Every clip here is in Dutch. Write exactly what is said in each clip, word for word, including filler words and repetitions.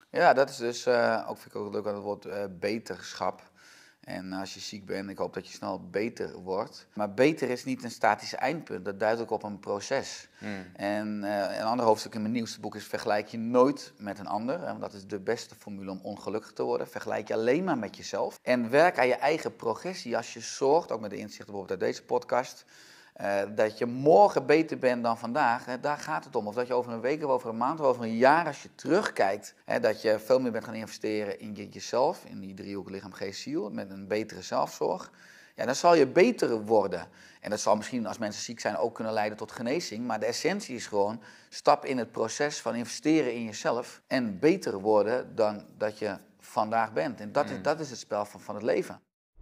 Ja, dat is dus uh, ook, vind ik ook leuk aan het woord uh, beterschap. En als je ziek bent, ik hoop dat je snel beter wordt. Maar beter is niet een statisch eindpunt, dat duidt ook op een proces. Mm. En uh, een ander hoofdstuk in mijn nieuwste boek is: vergelijk je nooit met een ander. Want dat is de beste formule om ongelukkig te worden. Vergelijk je alleen maar met jezelf. En werk aan je eigen progressie als je zorgt, ook met de inzichten bijvoorbeeld uit deze podcast, Uh, dat je morgen beter bent dan vandaag, hè, daar gaat het om. Of dat je over een week of over een maand of over een jaar, als je terugkijkt, hè, dat je veel meer bent gaan investeren in je, jezelf, in die driehoek lichaam, geest, ziel, met een betere zelfzorg. Ja, dan zal je beter worden. En dat zal misschien, als mensen ziek zijn, ook kunnen leiden tot genezing. Maar de essentie is gewoon, stap in het proces van investeren in jezelf en beter worden dan dat je vandaag bent. En dat, Mm. is, dat is het spel van, van het leven.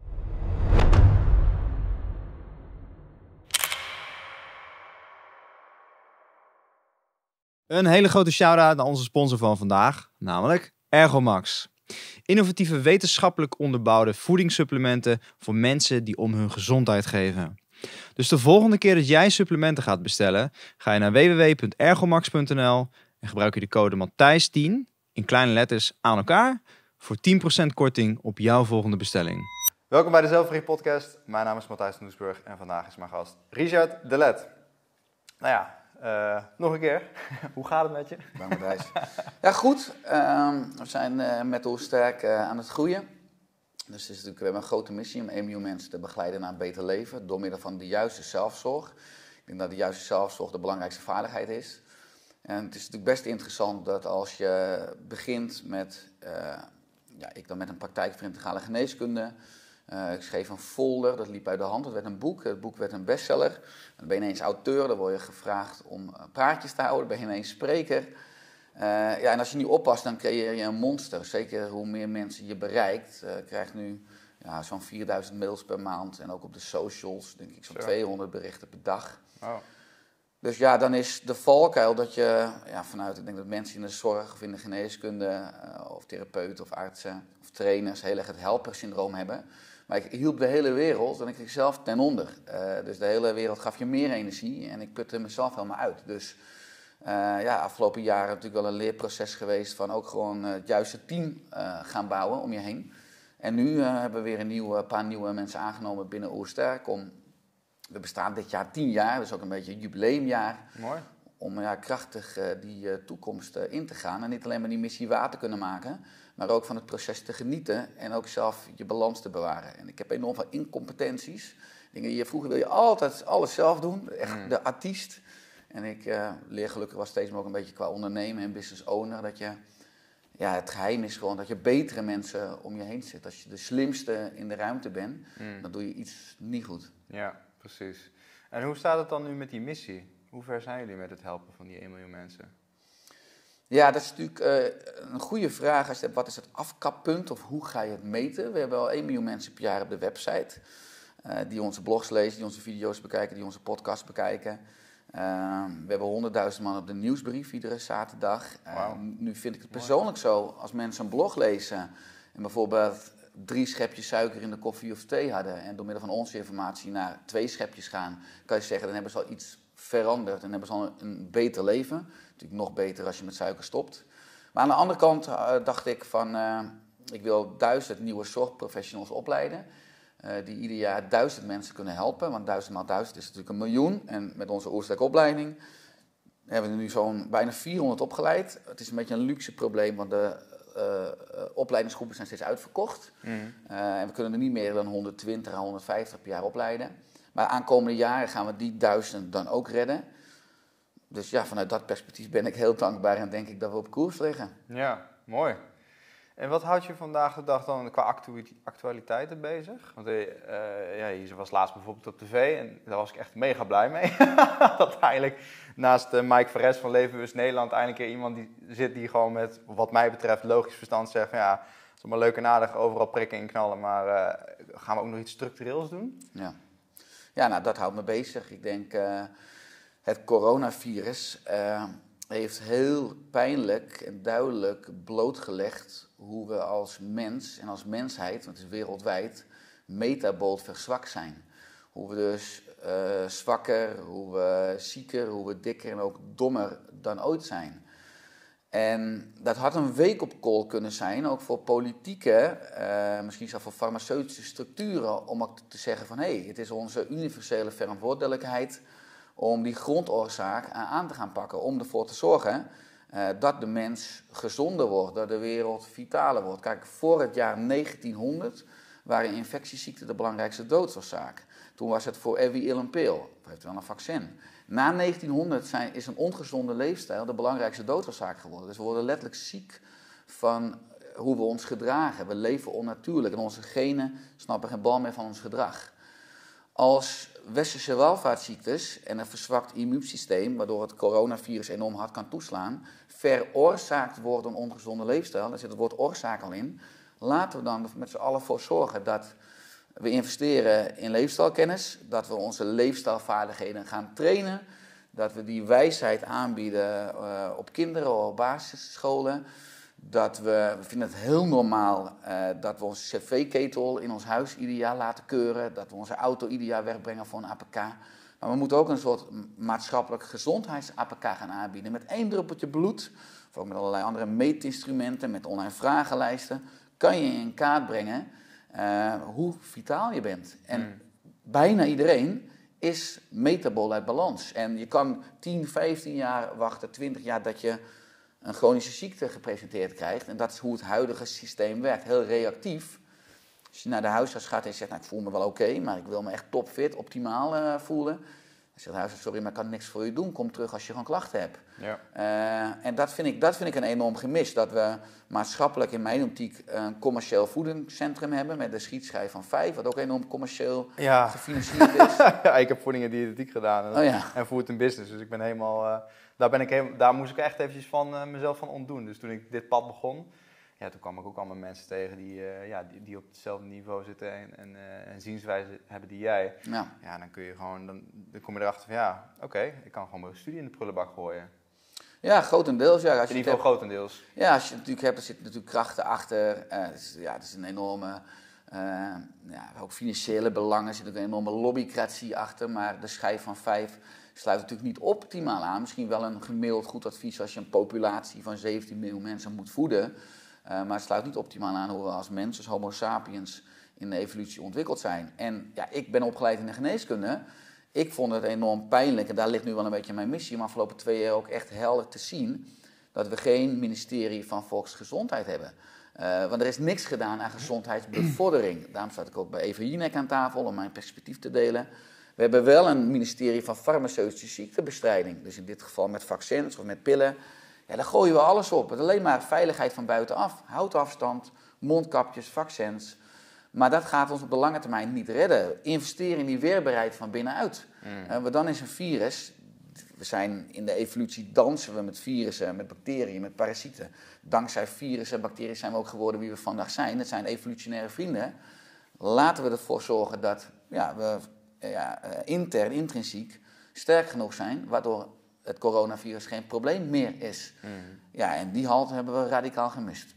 Een hele grote shout-out naar onze sponsor van vandaag, namelijk Ergomax. Innovatieve wetenschappelijk onderbouwde voedingssupplementen voor mensen die om hun gezondheid geven. Dus de volgende keer dat jij supplementen gaat bestellen, ga je naar w w w punt ergomax punt n l en gebruik je de code Matthijs tien in kleine letters aan elkaar voor tien procent korting op jouw volgende bestelling. Welkom bij de Zelfverrie Podcast. Mijn naam is Matthijs van Doesburg en vandaag is mijn gast Richard de Let. Nou ja, uh, nog een keer. Hoe gaat het met je? Bang Matthijs. Ja, goed. Uh, we zijn uh, met hoe sterk uh, aan het groeien. Dus het is natuurlijk, we hebben een grote missie om één miljoen mensen te begeleiden naar een beter leven door middel van de juiste zelfzorg. Ik denk dat de juiste zelfzorg de belangrijkste vaardigheid is. En het is natuurlijk best interessant dat als je begint met, uh, ja, ik dan met een praktijk voor integrale geneeskunde. Uh, ik schreef een folder, dat liep uit de hand, het werd een boek, het boek werd een bestseller. Dan ben je ineens auteur, dan word je gevraagd om praatjes te houden, dan ben je ineens spreker. Uh, ja, en als je niet oppast, dan creëer je een monster. Zeker hoe meer mensen je bereikt. Uh, ik krijg nu ja, zo'n vierduizend mails per maand en ook op de socials, denk ik, zo'n tweehonderd berichten per dag. Oh. Dus ja, dan is de valkuil dat je ja, vanuit, ik denk dat mensen in de zorg of in de geneeskunde, uh, of therapeuten of artsen of trainers heel erg het helpersyndroom hebben. Maar ik hielp de hele wereld en ik kreeg zelf ten onder. Uh, dus de hele wereld gaf je meer energie en ik putte mezelf helemaal uit. Dus uh, ja, afgelopen jaren natuurlijk wel een leerproces geweest van ook gewoon uh, het juiste team uh, gaan bouwen om je heen. En nu uh, hebben we weer een nieuwe, paar nieuwe mensen aangenomen binnen Oersterk. Om, we bestaan dit jaar tien jaar, dus ook een beetje een jubileumjaar. Mooi. Om ja, krachtig uh, die uh, toekomst uh, in te gaan. En niet alleen maar die missie waar te kunnen maken, maar ook van het proces te genieten en ook zelf je balans te bewaren. En ik heb enorm veel incompetenties. Dingen, vroeger wil je altijd alles zelf doen, echt mm. de artiest. En ik uh, leer gelukkig wel steeds meer ook een beetje qua ondernemen en business owner, dat je, ja, het geheim is gewoon dat je betere mensen om je heen zit. Als je de slimste in de ruimte bent, mm. dan doe je iets niet goed. Ja, precies. En hoe staat het dan nu met die missie? Hoe ver zijn jullie met het helpen van die één miljoen mensen? Ja, dat is natuurlijk uh, een goede vraag. Als je, wat is het afkappunt of hoe ga je het meten? We hebben al één miljoen mensen per jaar op de website. Uh, die onze blogs lezen, die onze video's bekijken, die onze podcasts bekijken. Uh, we hebben honderdduizend man op de nieuwsbrief iedere zaterdag. Uh, wow. Nu vind ik het persoonlijk zo, als mensen een blog lezen en bijvoorbeeld drie schepjes suiker in de koffie of thee hadden en door middel van onze informatie naar twee schepjes gaan, kan je zeggen, dan hebben ze al iets veranderd en hebben ze al een, een beter leven. Natuurlijk nog beter als je met suiker stopt. Maar aan de andere kant uh, dacht ik van, uh, ik wil duizend nieuwe zorgprofessionals opleiden. Uh, die ieder jaar duizend mensen kunnen helpen. Want duizend maal duizend is natuurlijk een miljoen. En met onze Oersterk-opleiding hebben we nu zo'n bijna vierhonderd opgeleid. Het is een beetje een luxe probleem, want de uh, uh, opleidingsgroepen zijn steeds uitverkocht. Mm. Uh, en we kunnen er niet meer dan honderdtwintig à honderdvijftig per jaar opleiden. Maar aankomende jaren gaan we die duizend dan ook redden. Dus ja, vanuit dat perspectief ben ik heel dankbaar en denk ik dat we op koers liggen. Ja, mooi. En wat houdt je vandaag de dag dan qua actu- actualiteiten bezig? Want uh, ja, je was laatst bijvoorbeeld op tv en daar was ik echt mega blij mee. Dat eigenlijk naast uh, Mike Verres van Levenbewust Nederland eindelijk keer iemand die zit die gewoon met, wat mij betreft, logisch verstand zegt van ja, het is allemaal leuk en aardig, overal prikken en knallen, maar uh, gaan we ook nog iets structureels doen? Ja, ja nou dat houdt me bezig. Ik denk, uh, het coronavirus uh, heeft heel pijnlijk en duidelijk blootgelegd hoe we als mens en als mensheid, want het is wereldwijd, metabool verzwakt zijn. Hoe we dus uh, zwakker, hoe we zieker, hoe we dikker en ook dommer dan ooit zijn. En dat had een wake-up call kunnen zijn, ook voor politieke, uh, misschien zelfs voor farmaceutische structuren, om ook te zeggen van hé, hey, het is onze universele verantwoordelijkheid om die grondoorzaak aan te gaan pakken, om ervoor te zorgen uh, dat de mens gezonder wordt, dat de wereld vitaler wordt. Kijk, voor het jaar negentienhonderd waren infectieziekten de belangrijkste doodsoorzaak. Toen was het voor every ill and pill, heeft wel een vaccin. Na negentienhonderd zijn, is een ongezonde leefstijl de belangrijkste doodsoorzaak geworden. Dus we worden letterlijk ziek van hoe we ons gedragen. We leven onnatuurlijk en onze genen snappen geen bal meer van ons gedrag. Als westerse welvaartsziektes en een verzwakt immuunsysteem, waardoor het coronavirus enorm hard kan toeslaan, veroorzaakt wordt een ongezonde leefstijl, daar zit het woord oorzaak al in, laten we dan met z'n allen voor zorgen dat we investeren in leefstijlkennis, dat we onze leefstijlvaardigheden gaan trainen, dat we die wijsheid aanbieden uh, op kinderen of op basisscholen. Dat we, we vinden het heel normaal uh, dat we onze cv-ketel in ons huis ieder jaar laten keuren, dat we onze auto ieder jaar wegbrengen voor een A P K. Maar we moeten ook een soort maatschappelijk gezondheids-A P K gaan aanbieden. Met één druppeltje bloed, of ook met allerlei andere meetinstrumenten, met online vragenlijsten, kan je in kaart brengen Uh, hoe vitaal je bent. En mm. bijna iedereen is metabol uit balans. En je kan tien, vijftien jaar wachten, twintig jaar dat je een chronische ziekte gepresenteerd krijgt. En dat is hoe het huidige systeem werkt. Heel reactief. Als je naar de huisarts gaat en je zegt, nou, ik voel me wel oké, okay, maar ik wil me echt topfit, optimaal uh, voelen. Dan zegt de huisarts, sorry, maar ik kan niks voor je doen. Kom terug als je gewoon klachten hebt. Ja. Uh, en dat vind, ik, dat vind ik een enorm gemis. Dat we maatschappelijk in mijn optiek een commercieel voedingscentrum hebben met de schietschijf van vijf, wat ook enorm commercieel ja. gefinancierd is. Ja, ik heb voeding en diëtetiek gedaan en, oh, ja. en food and business. Dus ik ben helemaal, uh, daar, ben ik helemaal, daar moest ik echt eventjes van uh, mezelf van ontdoen. Dus toen ik dit pad begon, ja, toen kwam ik ook allemaal mensen tegen die, uh, ja, die, die op hetzelfde niveau zitten en, en, uh, en zienswijze hebben die jij. Ja. Ja, dan kun je gewoon, dan, dan kom je erachter van ja, oké, okay, ik kan gewoon mijn studie in de prullenbak gooien. Ja, grotendeels. Ja, als in ieder geval grotendeels. Ja, als je het natuurlijk hebt, er zitten natuurlijk krachten achter. Uh, dus, ja, het is een enorme, uh, ja, ook financiële belangen, er zit ook een enorme lobbycratie achter. Maar de schijf van vijf sluit natuurlijk niet optimaal aan. Misschien wel een gemiddeld goed advies als je een populatie van zeventien miljoen mensen moet voeden. Uh, maar het sluit niet optimaal aan hoe we als mens, als homo sapiens, in de evolutie ontwikkeld zijn. En ja, ik ben opgeleid in de geneeskunde. Ik vond het enorm pijnlijk, en daar ligt nu wel een beetje mijn missie, om afgelopen twee jaar ook echt helder te zien dat we geen ministerie van Volksgezondheid hebben. Uh, want er is niks gedaan aan gezondheidsbevordering. Daarom zat ik ook bij Eva Jinek aan tafel om mijn perspectief te delen. We hebben wel een ministerie van farmaceutische ziektebestrijding. Dus in dit geval met vaccins of met pillen. Ja, daar gooien we alles op. Het is alleen maar veiligheid van buitenaf. Houdafstand, mondkapjes, vaccins. Maar dat gaat ons op de lange termijn niet redden. Investeren in die weerbaarheid van binnenuit. Mm. Uh, want dan is een virus. We zijn in de evolutie dansen we met virussen, met bacteriën, met parasieten. Dankzij virussen en bacteriën zijn we ook geworden wie we vandaag zijn. Het zijn evolutionaire vrienden. Laten we ervoor zorgen dat ja, we ja, intern, intrinsiek sterk genoeg zijn, waardoor het coronavirus geen probleem meer is. Mm. Ja, en die halte hebben we radicaal gemist.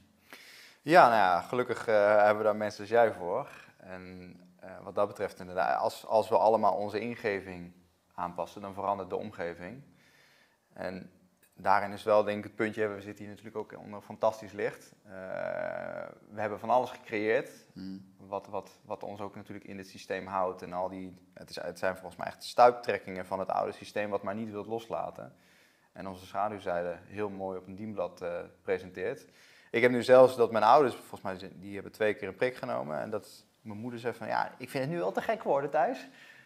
Ja, nou ja, gelukkig uh, hebben we daar mensen als jij voor. En uh, wat dat betreft inderdaad, als, als we allemaal onze ingeving aanpassen, dan verandert de omgeving. En daarin is wel denk ik het puntje, we zitten hier natuurlijk ook onder fantastisch licht. Uh, we hebben van alles gecreëerd, mm. wat, wat, wat ons ook natuurlijk in dit systeem houdt. En al die, het, is, het zijn volgens mij echt stuiptrekkingen van het oude systeem wat maar niet wilt loslaten. En onze schaduwzijde heel mooi op een dienblad uh, presenteert. Ik heb nu zelfs dat mijn ouders, volgens mij, die hebben twee keer een prik genomen. En dat mijn moeder zegt van, ja, ik vind het nu wel te gek worden thuis.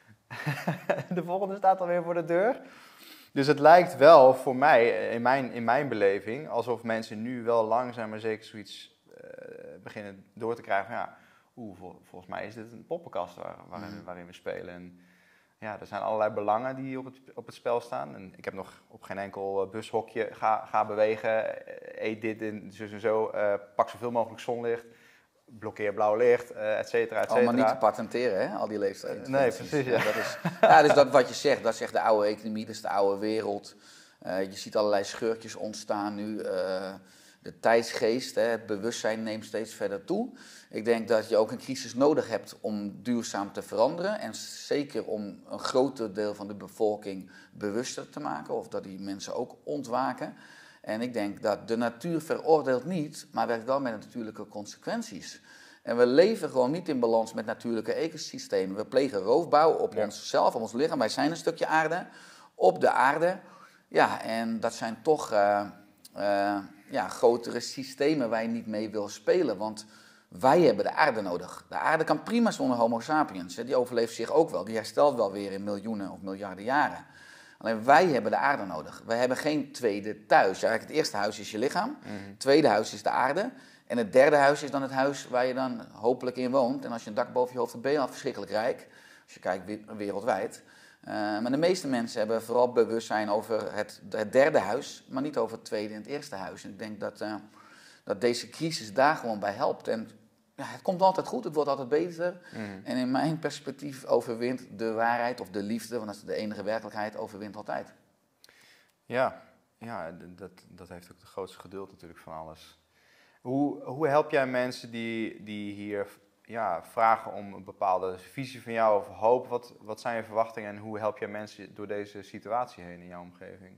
De volgende staat alweer voor de deur. Dus het lijkt wel voor mij, in mijn, in mijn beleving, alsof mensen nu wel langzaam maar zeker zoiets uh, beginnen door te krijgen van, ja, oeh, vol, volgens mij is dit een poppenkast waar, waarin, mm. waarin we spelen. En ja, er zijn allerlei belangen die op het, op het spel staan. En ik heb nog op geen enkel bushokje, ga, ga bewegen, eet dit en zo en zo, uh, pak zoveel mogelijk zonlicht. Blokkeer blauw licht, uh, et cetera, et cetera. Allemaal niet te patenteren, hè? Al die leeftijden. Nee, precies, ja. Dat is, ja, dus dat wat je zegt, dat is echt de oude economie, dat is de oude wereld. Uh, je ziet allerlei scheurtjes ontstaan nu. Uh, de tijdsgeest, hè, het bewustzijn neemt steeds verder toe. Ik denk dat je ook een crisis nodig hebt om duurzaam te veranderen. En zeker om een groter deel van de bevolking bewuster te maken. Of dat die mensen ook ontwaken. En ik denk dat de natuur veroordeelt niet, maar werkt wel met natuurlijke consequenties. En we leven gewoon niet in balans met natuurlijke ecosystemen. We plegen roofbouw op Ja. onszelf, op ons lichaam. Wij zijn een stukje aarde, op de aarde. Ja, en dat zijn toch uh, uh, ja, grotere systemen waar je niet mee wil spelen. Want wij hebben de aarde nodig. De aarde kan prima zonder homo sapiens. Die overleeft zich ook wel. Die herstelt wel weer in miljoenen of miljarden jaren. Alleen wij hebben de aarde nodig. Wij hebben geen tweede thuis. Eigenlijk het eerste huis is je lichaam. Mm-hmm. Het tweede huis is de aarde. En het derde huis is dan het huis waar je dan hopelijk in woont. En als je een dak boven je hoofd hebt, ben je al verschrikkelijk rijk. Als je kijkt wereldwijd. Uh, maar de meeste mensen hebben vooral bewustzijn over het, het derde huis, maar niet over het tweede en het eerste huis. En ik denk dat, uh, dat deze crisis daar gewoon bij helpt. En ja, het komt altijd goed, het wordt altijd beter. Mm. En in mijn perspectief overwint de waarheid of de liefde, want dat is de enige werkelijkheid, overwint altijd. Ja, ja dat, dat heeft ook de grootste geduld natuurlijk van alles. Hoe, hoe help jij mensen die, die hier ja, vragen om een bepaalde visie van jou of hoop? Wat, wat zijn je verwachtingen en hoe help jij mensen door deze situatie heen in jouw omgeving?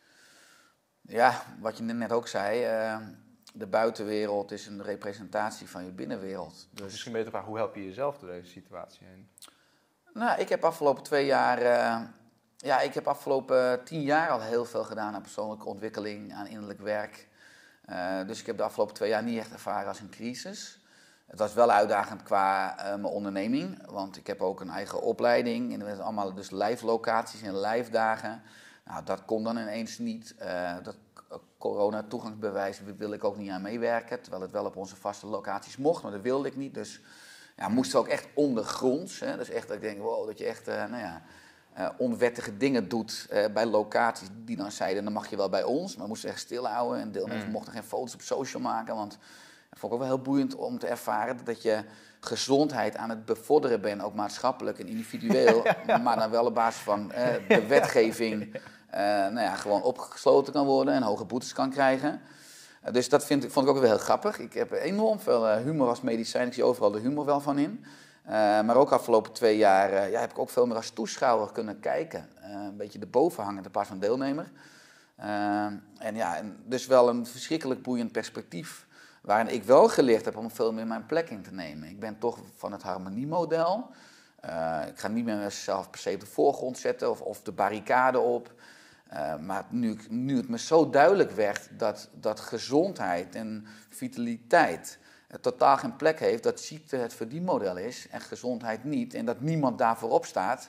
Ja, wat je net ook zei, uh, de buitenwereld is een representatie van je binnenwereld. Dus misschien beter vragen, hoe help je jezelf door deze situatie heen? Nou, ik heb afgelopen twee jaar, uh, ja, ik heb afgelopen tien jaar al heel veel gedaan aan persoonlijke ontwikkeling, aan innerlijk werk. Uh, dus ik heb de afgelopen twee jaar niet echt ervaren als een crisis. Het was wel uitdagend qua uh, mijn onderneming, want ik heb ook een eigen opleiding. En dat zijn allemaal dus live locaties en live dagen. Nou, dat kon dan ineens niet. Uh, dat corona-toegangsbewijs wil ik ook niet aan meewerken, terwijl het wel op onze vaste locaties mocht, maar dat wilde ik niet. Dus ja, moesten we ook echt ondergronds. Hè? Dus echt dat ik denk, wow, dat je echt uh, nou ja, uh, onwettige dingen doet uh, bij locaties die dan zeiden, dan mag je wel bij ons. Maar we moesten echt stilhouden en deelnemers mm. mochten geen foto's op social maken, want dat vond ik ook wel heel boeiend om te ervaren dat je gezondheid aan het bevorderen bent, ook maatschappelijk en individueel, ja. maar dan wel op basis van uh, de wetgeving uh, nou ja, gewoon opgesloten kan worden en hoge boetes kan krijgen. Uh, dus dat vind ik, vond ik ook wel heel grappig. Ik heb enorm veel uh, humor als medicijn, ik zie overal de humor wel van in. Uh, maar ook afgelopen twee jaar uh, ja, heb ik ook veel meer als toeschouwer kunnen kijken. Uh, een beetje erboven hangen in plaats van deelnemer. Uh, en ja, en dus wel een verschrikkelijk boeiend perspectief, waarin ik wel geleerd heb om veel meer mijn plek in te nemen. Ik ben toch van het harmoniemodel. Uh, ik ga niet meer mezelf per se op de voorgrond zetten of, of de barricade op. Uh, maar nu, nu het me zo duidelijk werd dat, dat gezondheid en vitaliteit het totaal geen plek heeft, dat ziekte het verdienmodel is en gezondheid niet, en dat niemand daarvoor opstaat,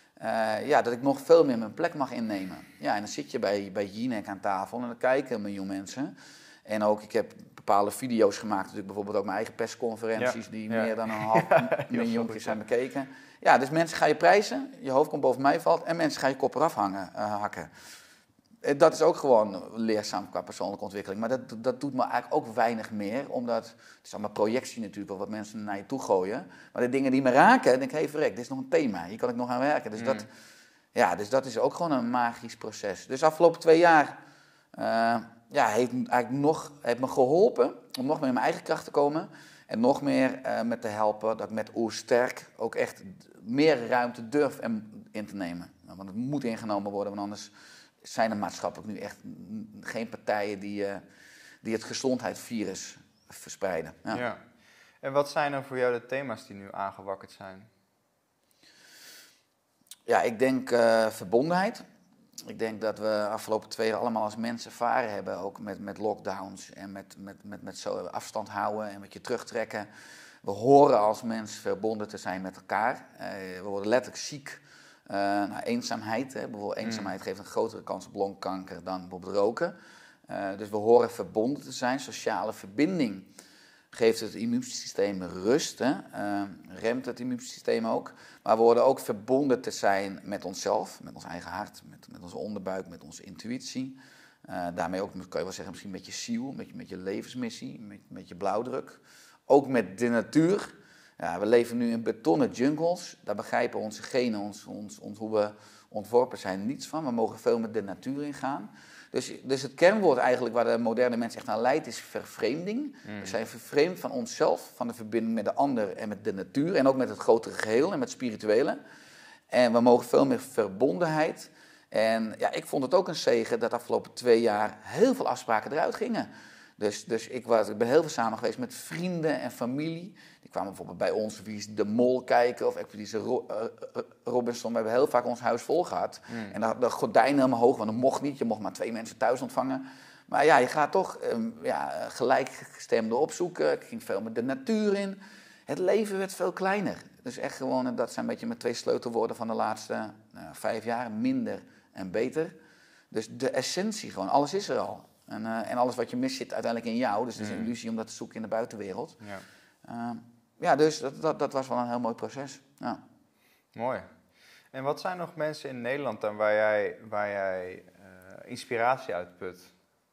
uh, ja, dat ik nog veel meer mijn plek mag innemen. Ja, en dan zit je bij, bij Jinek aan tafel en dan kijken een miljoen mensen. En ook, ik heb bepaalde video's gemaakt, natuurlijk bijvoorbeeld ook mijn eigen persconferenties, ja, die ja. meer dan een half ja, miljoen keer zijn bekeken. Ja, dus mensen ga je prijzen, je hoofd komt boven mij valt en mensen ga je kop eraf hangen, uh, hakken. Dat is ook gewoon leerzaam qua persoonlijke ontwikkeling. Maar dat, dat doet me eigenlijk ook weinig meer. Omdat, het is allemaal projectie natuurlijk, wel wat mensen naar je toe gooien. Maar de dingen die me raken, denk ik, hé hey, verrek, dit is nog een thema. Hier kan ik nog aan werken. Dus, mm. dat, ja, dus dat is ook gewoon een magisch proces. Dus de afgelopen twee jaar uh, ja, heeft, eigenlijk nog, heeft me geholpen om nog meer in mijn eigen kracht te komen. En nog meer uh, met te helpen dat ik met Oersterk ook echt meer ruimte durf in te nemen. Want het moet ingenomen worden, want anders zijn er maatschappelijk nu echt geen partijen die, uh, die het gezondheidsvirus verspreiden. Ja. Ja. En wat zijn dan voor jou de thema's die nu aangewakkerd zijn? Ja, ik denk uh, verbondenheid. Ik denk dat we afgelopen twee jaar allemaal als mensen ervaren hebben, ook met, met lockdowns en met, met, met, met zo afstand houden en met je terugtrekken. We horen als mens verbonden te zijn met elkaar. Uh, we worden letterlijk ziek. Uh, nou, eenzaamheid, hè. Bijvoorbeeld eenzaamheid mm. geeft een grotere kans op longkanker dan bijvoorbeeld roken. Uh, dus we horen verbonden te zijn. Sociale verbinding geeft het immuunsysteem rust, hè. Uh, remt het immuunsysteem ook. Maar we worden ook verbonden te zijn met onszelf, met ons eigen hart, met, met onze onderbuik, met onze intuïtie. Uh, daarmee ook, kan je wel zeggen, misschien met je ziel, met je, met je levensmissie, met, met je blauwdruk. Ook met de natuur. Ja, we leven nu in betonnen jungles, daar begrijpen onze genen, ons, ons, ons, hoe we ontworpen zijn, niets van. We mogen veel met de natuur ingaan. Dus, dus het kernwoord eigenlijk waar de moderne mens echt aan leidt is vervreemding. Mm. We zijn vervreemd van onszelf, van de verbinding met de ander en met de natuur. En ook met het grotere geheel en met het spirituele. En we mogen veel meer verbondenheid En ja, ik vond het ook een zegen dat de afgelopen twee jaar heel veel afspraken eruit gingen. Dus, dus ik, was, ik ben heel veel samen geweest met vrienden en familie. Die kwamen bijvoorbeeld bij ons Wie is de Mol kijken of Expeditie Ro- uh, uh, Robinson. We hebben heel vaak ons huis vol gehad. Mm. En de, de gordijnen helemaal hoog, want dat mocht niet. Je mocht maar twee mensen thuis ontvangen. Maar ja, je gaat toch um, ja, gelijkgestemden opzoeken. Ik ging veel met de natuur in. Het leven werd veel kleiner. Dus echt gewoon, en dat zijn een beetje mijn twee sleutelwoorden van de laatste uh, vijf jaar. Minder en beter. Dus de essentie gewoon, alles is er al. En, uh, en alles wat je mist zit uiteindelijk in jou. Dus het is een illusie om dat te zoeken in de buitenwereld. Ja, uh, ja dus dat, dat, dat was wel een heel mooi proces. Ja. Mooi. En wat zijn nog mensen in Nederland dan waar jij, waar jij uh, inspiratie uit put?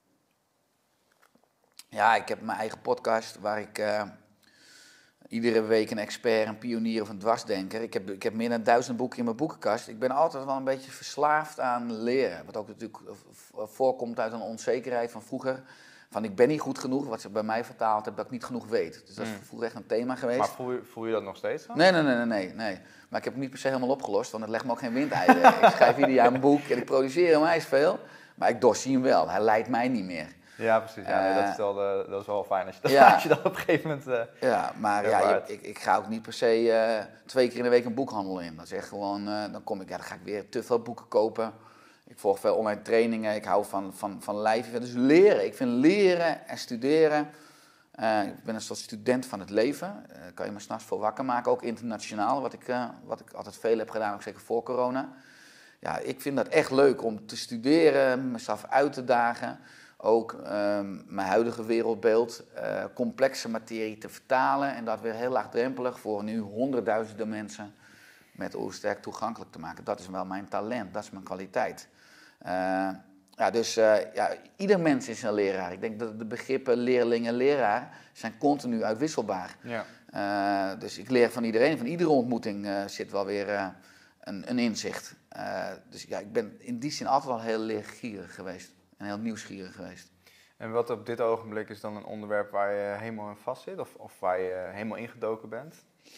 Ja, ik heb mijn eigen podcast waar ik uh, iedere week een expert, een pionier of een dwarsdenker. Ik heb, ik heb meer dan duizend boeken in mijn boekenkast. Ik ben altijd wel een beetje verslaafd aan leren. Wat ook natuurlijk voorkomt uit een onzekerheid van vroeger. Van ik ben niet goed genoeg, wat ze bij mij vertaald hebben, dat ik niet genoeg weet. Dus dat is vroeger echt een thema geweest. Maar voel je, voel je dat nog steeds dan? Nee, nee, nee, nee, nee, nee. Maar ik heb het niet per se helemaal opgelost, want het legt me ook geen windeieren. Ik schrijf ieder jaar een boek en ik produceer hem, hij is veel. Maar ik doorzie hem wel, hij leidt mij niet meer. Ja, precies. Ja, nee, dat, is wel de, dat is wel fijn als je dat, ja, als je dat op een gegeven moment... Uh, ja, maar ja, je, ik, ik ga ook niet per se uh, twee keer in de week een boekhandel in. Dat is echt gewoon, uh, dan kom ik, ja, dan ga ik weer te veel boeken kopen. Ik volg veel online trainingen, ik hou van, van, van lijf. Dus leren, ik vind leren en studeren. Uh, ik ben een soort student van het leven. Uh, kan je me 's nachts voor wakker maken, ook internationaal. Wat ik, uh, wat ik altijd veel heb gedaan, ook zeker voor corona. Ja, ik vind dat echt leuk om te studeren, mezelf uit te dagen. Ook um, mijn huidige wereldbeeld, uh, complexe materie te vertalen. En dat weer heel laagdrempelig voor nu honderdduizenden mensen met Oersterk toegankelijk te maken. Dat is wel mijn talent, dat is mijn kwaliteit. Uh, ja, dus uh, ja, ieder mens is een leraar. Ik denk dat de begrippen leerling en leraar zijn continu uitwisselbaar. Ja. Uh, dus ik leer van iedereen, van iedere ontmoeting uh, zit wel weer uh, een, een inzicht. Uh, dus ja, ik ben in die zin altijd al heel leergierig geweest. En heel nieuwsgierig geweest. En wat op dit ogenblik is dan een onderwerp waar je helemaal in vast zit? Of, of waar je helemaal ingedoken bent?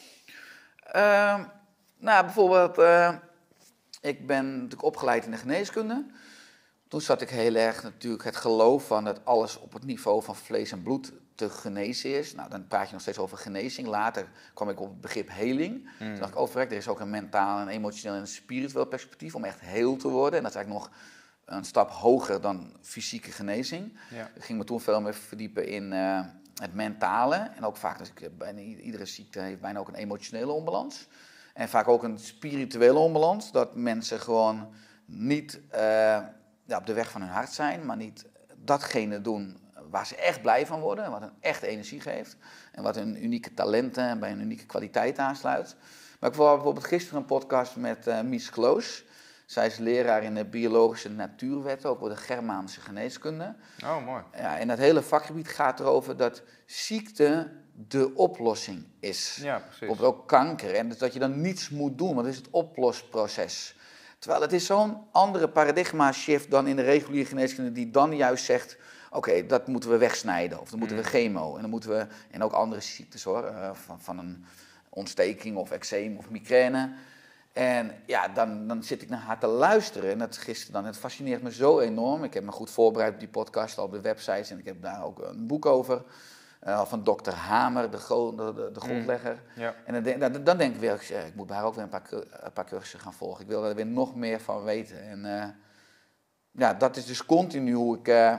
Uh, nou, bijvoorbeeld, uh, ik ben natuurlijk opgeleid in de geneeskunde. Toen zat ik heel erg natuurlijk het geloof van dat alles op het niveau van vlees en bloed te genezen is. Nou, dan praat je nog steeds over genezing. Later kwam ik op het begrip heling. Mm. Toen dacht ik, oh verrek, er is ook een mentaal, een emotioneel en een spiritueel perspectief om echt heel te worden. En dat is eigenlijk nog een stap hoger dan fysieke genezing. Ja. Ik ging me toen veel meer verdiepen in uh, het mentale. En ook vaak, dus ik, bijna iedere ziekte heeft bijna ook een emotionele onbalans. En vaak ook een spirituele onbalans. Dat mensen gewoon niet uh, ja, op de weg van hun hart zijn, maar niet datgene doen waar ze echt blij van worden. Wat hen echt energie geeft. En wat hun unieke talenten en bij hun unieke kwaliteit aansluit. Maar ik had bijvoorbeeld gisteren een podcast met uh, Mies Kloos. Zij is leraar in de biologische natuurwetten, ook voor de Germaanse geneeskunde. Oh, mooi. Ja, en dat hele vakgebied gaat erover dat ziekte de oplossing is. Ja, precies. Bijvoorbeeld ook kanker. En dat je dan niets moet doen, want het is het oplosproces. Terwijl het is zo'n andere paradigma-shift dan in de reguliere geneeskunde, die dan juist zegt, oké, okay, dat moeten we wegsnijden. Of dan moeten we chemo. En dan moeten we, en ook andere ziektes hoor, uh, van, van een ontsteking of eczeem of migraine. En ja, dan, dan zit ik naar haar te luisteren. En dat gisteren dan, het fascineert me zo enorm. Ik heb me goed voorbereid op die podcast, al op de websites. En ik heb daar ook een boek over. Uh, van dokter Hamer, de, go- de, de, de grondlegger. Mm, ja. En dan denk, dan, dan denk ik weer, ik, ik moet bij haar ook weer een paar, een paar cursussen gaan volgen. Ik wil er weer nog meer van weten. En uh, ja, dat is dus continu hoe ik uh,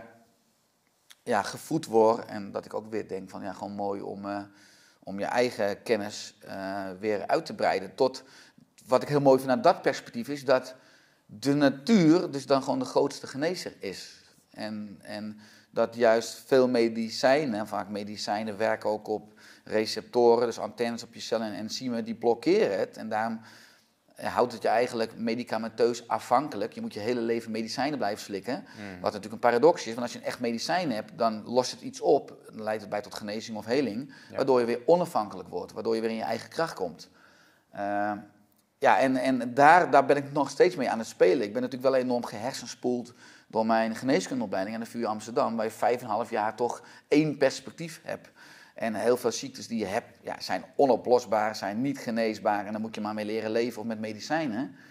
ja, gevoed word. En dat ik ook weer denk van, ja, gewoon mooi om, uh, om je eigen kennis uh, weer uit te breiden. Tot, wat ik heel mooi vind aan dat perspectief is, dat de natuur dus dan gewoon de grootste genezer is. En... en dat juist veel medicijnen, vaak medicijnen werken ook op receptoren, dus antennes op je cellen en enzymen, die blokkeren het. En daarom houdt het je eigenlijk medicamenteus afhankelijk. Je moet je hele leven medicijnen blijven slikken. Mm. Wat natuurlijk een paradox is, want als je een echt medicijn hebt, dan lost het iets op. Dan leidt het bij tot genezing of heling, ja. Waardoor je weer onafhankelijk wordt, waardoor je weer in je eigen kracht komt. Uh, ja, en, en daar, daar ben ik nog steeds mee aan het spelen. Ik ben natuurlijk wel enorm gehersenspoeld door mijn geneeskundeopleiding aan de V U Amsterdam, waar je vijf en een half jaar toch één perspectief hebt. En heel veel ziektes die je hebt, ja, zijn onoplosbaar, zijn niet geneesbaar en dan moet je maar mee leren leven of met medicijnen.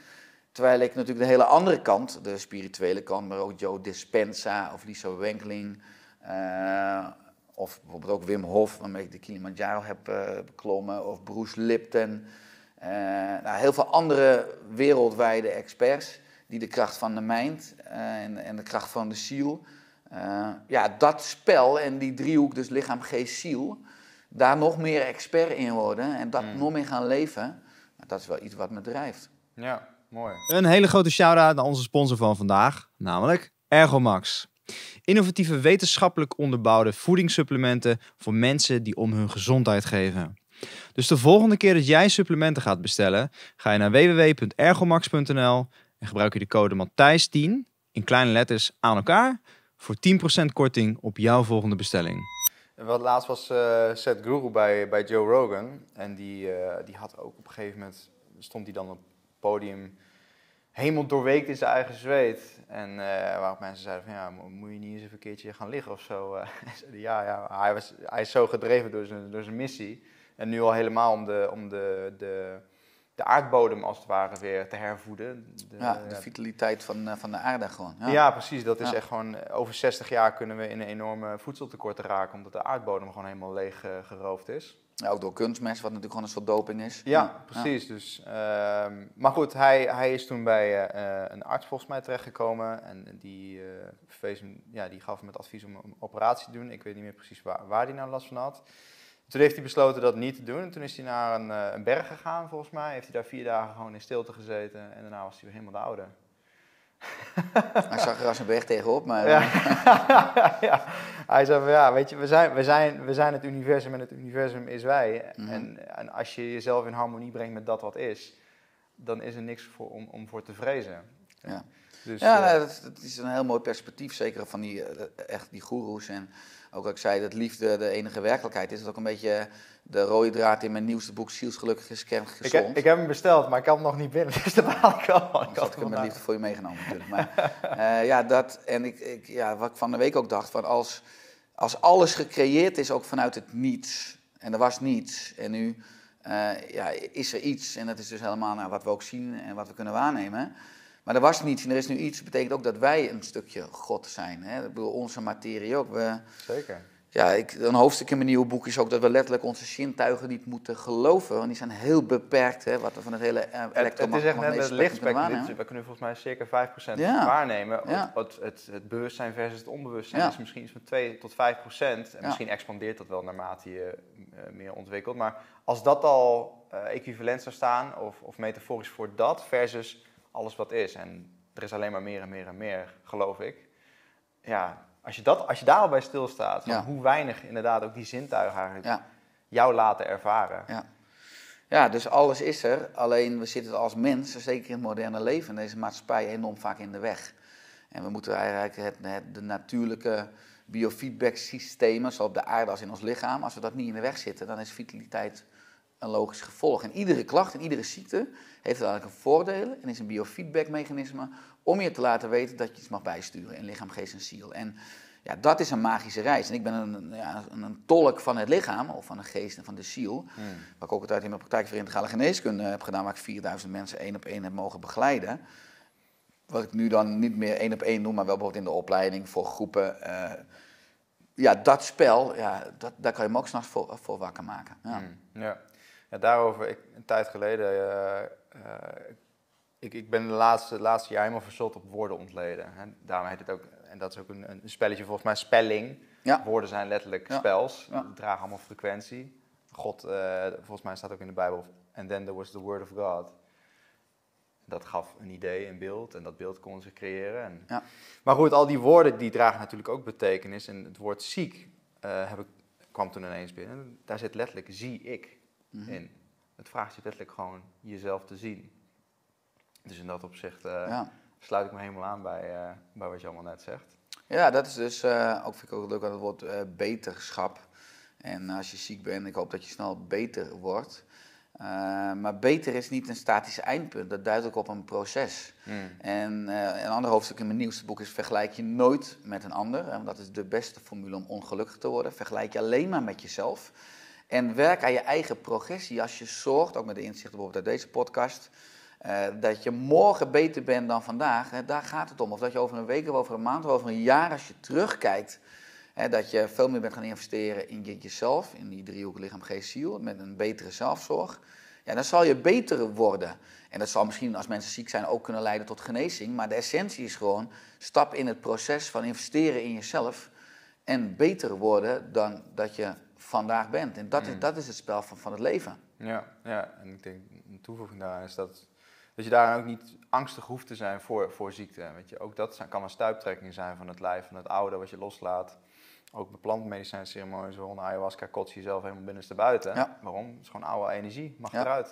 Terwijl ik natuurlijk de hele andere kant, de spirituele kant, maar ook Joe Dispenza of Lisa Wenkeling, uh, of bijvoorbeeld ook Wim Hof, waarmee ik de Kilimanjaro heb uh, beklommen, of Bruce Lipton. Uh, nou, heel veel andere wereldwijde experts die de kracht van de mind uh, en, en de kracht van de ziel, uh, ja, dat spel en die driehoek, dus lichaam, geest, ziel, daar nog meer expert in worden en dat mm. nog meer gaan leven, dat is wel iets wat me drijft. Ja, mooi. Een hele grote shout-out naar onze sponsor van vandaag, namelijk Ergomax. Innovatieve wetenschappelijk onderbouwde voedingssupplementen voor mensen die om hun gezondheid geven. Dus de volgende keer dat jij supplementen gaat bestellen, ga je naar w w w punt ergomax punt n l en gebruik je de code Matthijs tien in kleine letters aan elkaar voor tien procent korting op jouw volgende bestelling. Wat laatst was uh, Seth Guru bij, bij Joe Rogan en die, uh, die had ook op een gegeven moment, stond hij dan op het podium helemaal doorweekt in zijn eigen zweet. En uh, waarop mensen zeiden van ja, moet je niet eens even een keertje gaan liggen of zo. Uh, ja, ja hij, was, hij is zo gedreven door zijn, door zijn missie. En nu al helemaal om de, om de, de, de aardbodem als het ware weer te hervoeden. De, ja, de vitaliteit van, uh, van de aarde gewoon. Ja, ja precies. Dat is ja. echt gewoon, over zestig jaar kunnen we in een enorme voedseltekort raken, omdat de aardbodem gewoon helemaal leeg uh, geroofd is. Ja, ook door kunstmest, wat natuurlijk gewoon een soort doping is. Ja, ja. precies. Ja. Dus, uh, maar goed, hij, hij is toen bij uh, een arts volgens mij terechtgekomen. En die, uh, verwees hem, ja, die gaf hem het advies om een operatie te doen. Ik weet niet meer precies waar, waar hij nou last van had. Toen heeft hij besloten dat niet te doen. En toen is hij naar een, uh, een berg gegaan volgens mij. Heeft hij daar vier dagen gewoon in stilte gezeten. En daarna was hij weer helemaal de oude. Hij zag er als een berg tegenop, maar... Ja. ja. Hij zei van ja, weet je, we zijn, we, zijn, we zijn het universum en het universum is wij. Mm-hmm. En, en als je jezelf in harmonie brengt met dat wat is, dan is er niks voor, om, om voor te vrezen. Ja, dus, ja uh, nee, dat, dat is een heel mooi perspectief, zeker van die, echt die goeroes. En ook wat ik zei, dat liefde de enige werkelijkheid is. Dat ook een beetje de rode draad in mijn nieuwste boek, Zielsgelukkig is gezond. Ik heb, ik heb hem besteld, maar ik had hem nog niet binnen, dus daar baal ik al. Ik had hem met liefde voor je meegenomen natuurlijk. Maar uh, ja, dat, en ik, ik, ja, wat ik van de week ook dacht, van als, als alles gecreëerd is ook vanuit het niets, en er was niets, en nu uh, ja, is er iets, en dat is dus helemaal nou, wat we ook zien en wat we kunnen waarnemen. Maar er was niets en er is nu iets. Dat betekent ook dat wij een stukje God zijn. Hè? Ik bedoel, onze materie ook. We, Zeker. Ja, ik, een hoofdstuk in mijn nieuwe boek is ook dat we letterlijk onze zintuigen niet moeten geloven. Want die zijn heel beperkt, hè, wat we van het hele uh, elektromagnetische spectrum kunnen waarnemen. Het is echt net met lichtspectrum. We kunnen volgens mij circa vijf procent ja. waarnemen. Ja. Het, het, het bewustzijn versus het onbewustzijn ja. is misschien iets van twee tot vijf procent. En ja. misschien expandeert dat wel naarmate je uh, meer ontwikkelt. Maar als dat al uh, equivalent zou staan, of, of metaforisch voor dat, versus alles wat is. En er is alleen maar meer en meer en meer, geloof ik. Ja, als je, dat, als je daar al bij stilstaat, van ja. hoe weinig inderdaad ook die zintuigen eigenlijk ja. jou laten ervaren. Ja. ja, dus alles is er. Alleen we zitten als mensen, zeker in het moderne leven, in deze maatschappij, enorm vaak in de weg. En we moeten eigenlijk het, het, de natuurlijke biofeedback systemen, zowel op de aarde als in ons lichaam, als we dat niet in de weg zitten, dan is vitaliteit een logisch gevolg. En iedere klacht en iedere ziekte heeft eigenlijk een voordeel en is een biofeedback mechanisme om je te laten weten dat je iets mag bijsturen in lichaam, geest en ziel. En ja, dat is een magische reis. En ik ben een, ja, een, een tolk van het lichaam, of van de geest en van de ziel. Hmm. Waar ik ook altijd in mijn praktijk voor integrale geneeskunde heb gedaan, waar ik vierduizend mensen één op één heb mogen begeleiden. Wat ik nu dan niet meer één op één doe, maar wel bijvoorbeeld in de opleiding voor groepen. Uh, ja, dat spel, ja, dat, daar kan je me ook s'nachts voor, voor wakker maken. Ja. Hmm. Ja. Ja, daarover, ik, een tijd geleden, uh, uh, ik, ik ben de laatste, laatste jaar helemaal verzot op woorden ontleden. Hè. Daarom heet het ook, en dat is ook een, een spelletje, volgens mij spelling. Ja. Woorden zijn letterlijk ja. spels, ja. die dragen allemaal frequentie. God, uh, volgens mij staat ook in de Bijbel, and then there was the word of God. Dat gaf een idee, een beeld, en dat beeld kon zich creëren. En... Ja. Maar goed, al die woorden die dragen natuurlijk ook betekenis. En het woord ziek uh, heb ik, kwam toen ineens binnen. Daar zit letterlijk zie ik. Mm-hmm. in. Het vraagt je letterlijk gewoon jezelf te zien. Dus in dat opzicht uh, ja. sluit ik me helemaal aan bij, uh, bij wat je allemaal net zegt. Ja, dat is dus uh, ook, vind ik ook leuk aan het woord uh, beterschap. En als je ziek bent, ik hoop dat je snel beter wordt. Uh, maar beter is niet een statisch eindpunt, dat duidt ook op een proces. Mm. En uh, een ander hoofdstuk in mijn nieuwste boek is: vergelijk je nooit met een ander. Want dat is de beste formule om ongelukkig te worden. Vergelijk je alleen maar met jezelf. En werk aan je eigen progressie als je zorgt, ook met de inzichten bijvoorbeeld uit deze podcast, Uh, dat je morgen beter bent dan vandaag, hè, daar gaat het om. Of dat je over een week of over een maand of over een jaar, als je terugkijkt, hè, dat je veel meer bent gaan investeren in je, jezelf, in die driehoek lichaam, geest, ziel, met een betere zelfzorg. Ja, dan zal je beter worden. En dat zal misschien als mensen ziek zijn ook kunnen leiden tot genezing. Maar de essentie is gewoon, stap in het proces van investeren in jezelf en beter worden dan dat je vandaag bent. En dat, mm. is, dat is het spel van, van het leven. Ja, ja, en ik denk een toevoeging daaraan is dat, dat je daar ook niet angstig hoeft te zijn voor, voor ziekte. Weet je, ook dat kan een stuiptrekking zijn van het lijf, van het oude wat je loslaat. Ook bij plantmedicijnceremonies, rond ayahuasca, kots je jezelf helemaal binnenstebuiten. Ja. Waarom? Het is gewoon oude energie, mag ja. eruit.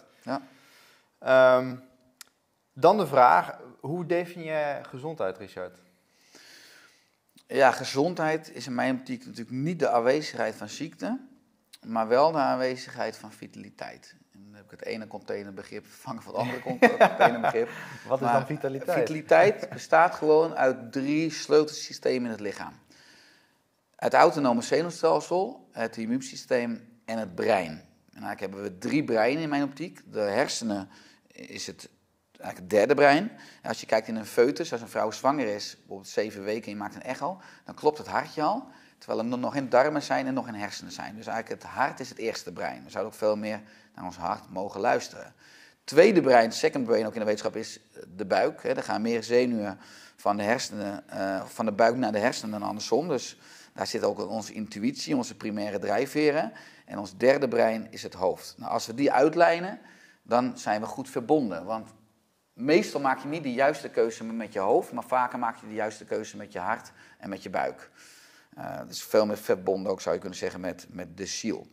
Ja. Um, dan de vraag, hoe definieer je gezondheid, Richard? Ja, gezondheid is in mijn optiek natuurlijk niet de aanwezigheid van ziekte, maar wel de aanwezigheid van vitaliteit. En dan heb ik het ene containerbegrip vervangen van het andere containerbegrip. Wat is maar dan vitaliteit? Vitaliteit bestaat gewoon uit drie sleutelsystemen in het lichaam. Het autonome zenuwstelsel, het immuunsysteem en het brein. En eigenlijk hebben we drie breinen in mijn optiek. De hersenen is het, eigenlijk het derde brein. En als je kijkt in een foetus, als een vrouw zwanger is, bijvoorbeeld zeven weken en je maakt een echo, dan klopt het hartje al, terwijl er nog in darmen zijn en nog in hersenen zijn. Dus eigenlijk het hart is het eerste brein. We zouden ook veel meer naar ons hart mogen luisteren. Tweede brein, second brain ook in de wetenschap, is de buik. Er gaan meer zenuwen van de, hersenen, uh, van de buik naar de hersenen dan andersom. Dus daar zit ook onze intuïtie, onze primaire drijfveren. En ons derde brein is het hoofd. Nou, als we die uitlijnen, dan zijn we goed verbonden. Want meestal maak je niet de juiste keuze met je hoofd, maar vaker maak je de juiste keuze met je hart en met je buik. Uh, dus veel meer verbonden ook, zou je kunnen zeggen, met, met de ziel.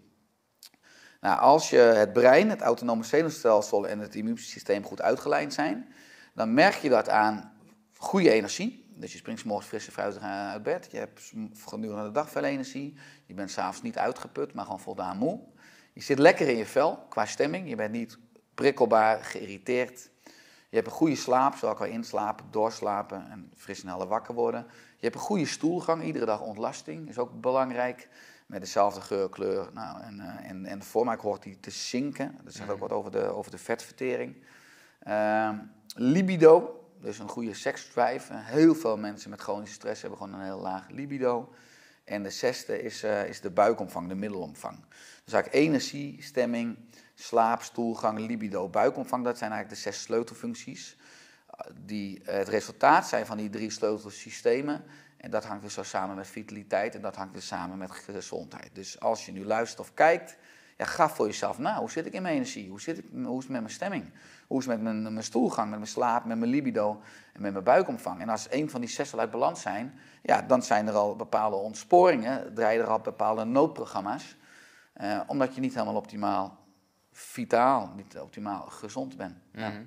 Nou, als je het brein, het autonome zenuwstelsel en het immuunsysteem goed uitgelijnd zijn, dan merk je dat aan goede energie. Dus je springt 's morgens fris en fruitig uit bed. Je hebt gedurende de dag veel energie. Je bent 's avonds niet uitgeput, maar gewoon voldaan moe. Je zit lekker in je vel qua stemming. Je bent niet prikkelbaar, geïrriteerd. Je hebt een goede slaap, zowel qua inslapen, doorslapen en fris en helder wakker worden. Je hebt een goede stoelgang, iedere dag ontlasting. Is ook belangrijk. Met dezelfde geur, kleur nou, en, uh, en, en de vorm. Ik hoor die te zinken. Dat zegt ook wat over de, over de vetvertering. Uh, libido. Dus een goede seksdrive. Heel veel mensen met chronische stress hebben gewoon een heel laag libido. En de zesde is, uh, is de buikomvang, de middelomvang. Dus eigenlijk energie, stemming, slaap, stoelgang, libido, buikomvang. Dat zijn eigenlijk de zes sleutelfuncties. Uh, die uh, het resultaat zijn van die drie sleutelsystemen. En dat hangt dus zo samen met vitaliteit en dat hangt dus samen met gezondheid. Dus als je nu luistert of kijkt, ja, ga voor jezelf na. Hoe zit ik in mijn energie? Hoe, zit ik, hoe is het met mijn stemming? Hoe is het met mijn, mijn stoelgang, met mijn slaap, met mijn libido en met mijn buikomvang? En als een van die zes al uit balans zijn, ja, dan zijn er al bepaalde ontsporingen, draaien er al bepaalde noodprogramma's. Uh, omdat je niet helemaal optimaal vitaal, niet optimaal gezond bent. Ja. Mm-hmm.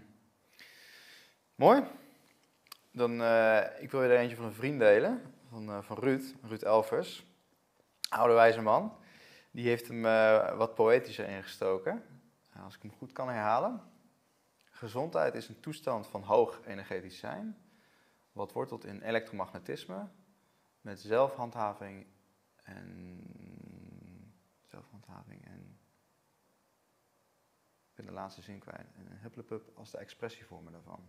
Mooi. Dan, uh, ik wil je er eentje van een vriend delen, van, uh, van Ruud, Ruud Elvers. Oude wijze man. Die heeft hem uh, wat poëtischer ingestoken. Uh, als ik hem goed kan herhalen. Gezondheid is een toestand van hoog energetisch zijn, wat wortelt in elektromagnetisme, met zelfhandhaving en... zelfhandhaving en... ik ben de laatste zin kwijt. En hupplepup als de expressievormen daarvan.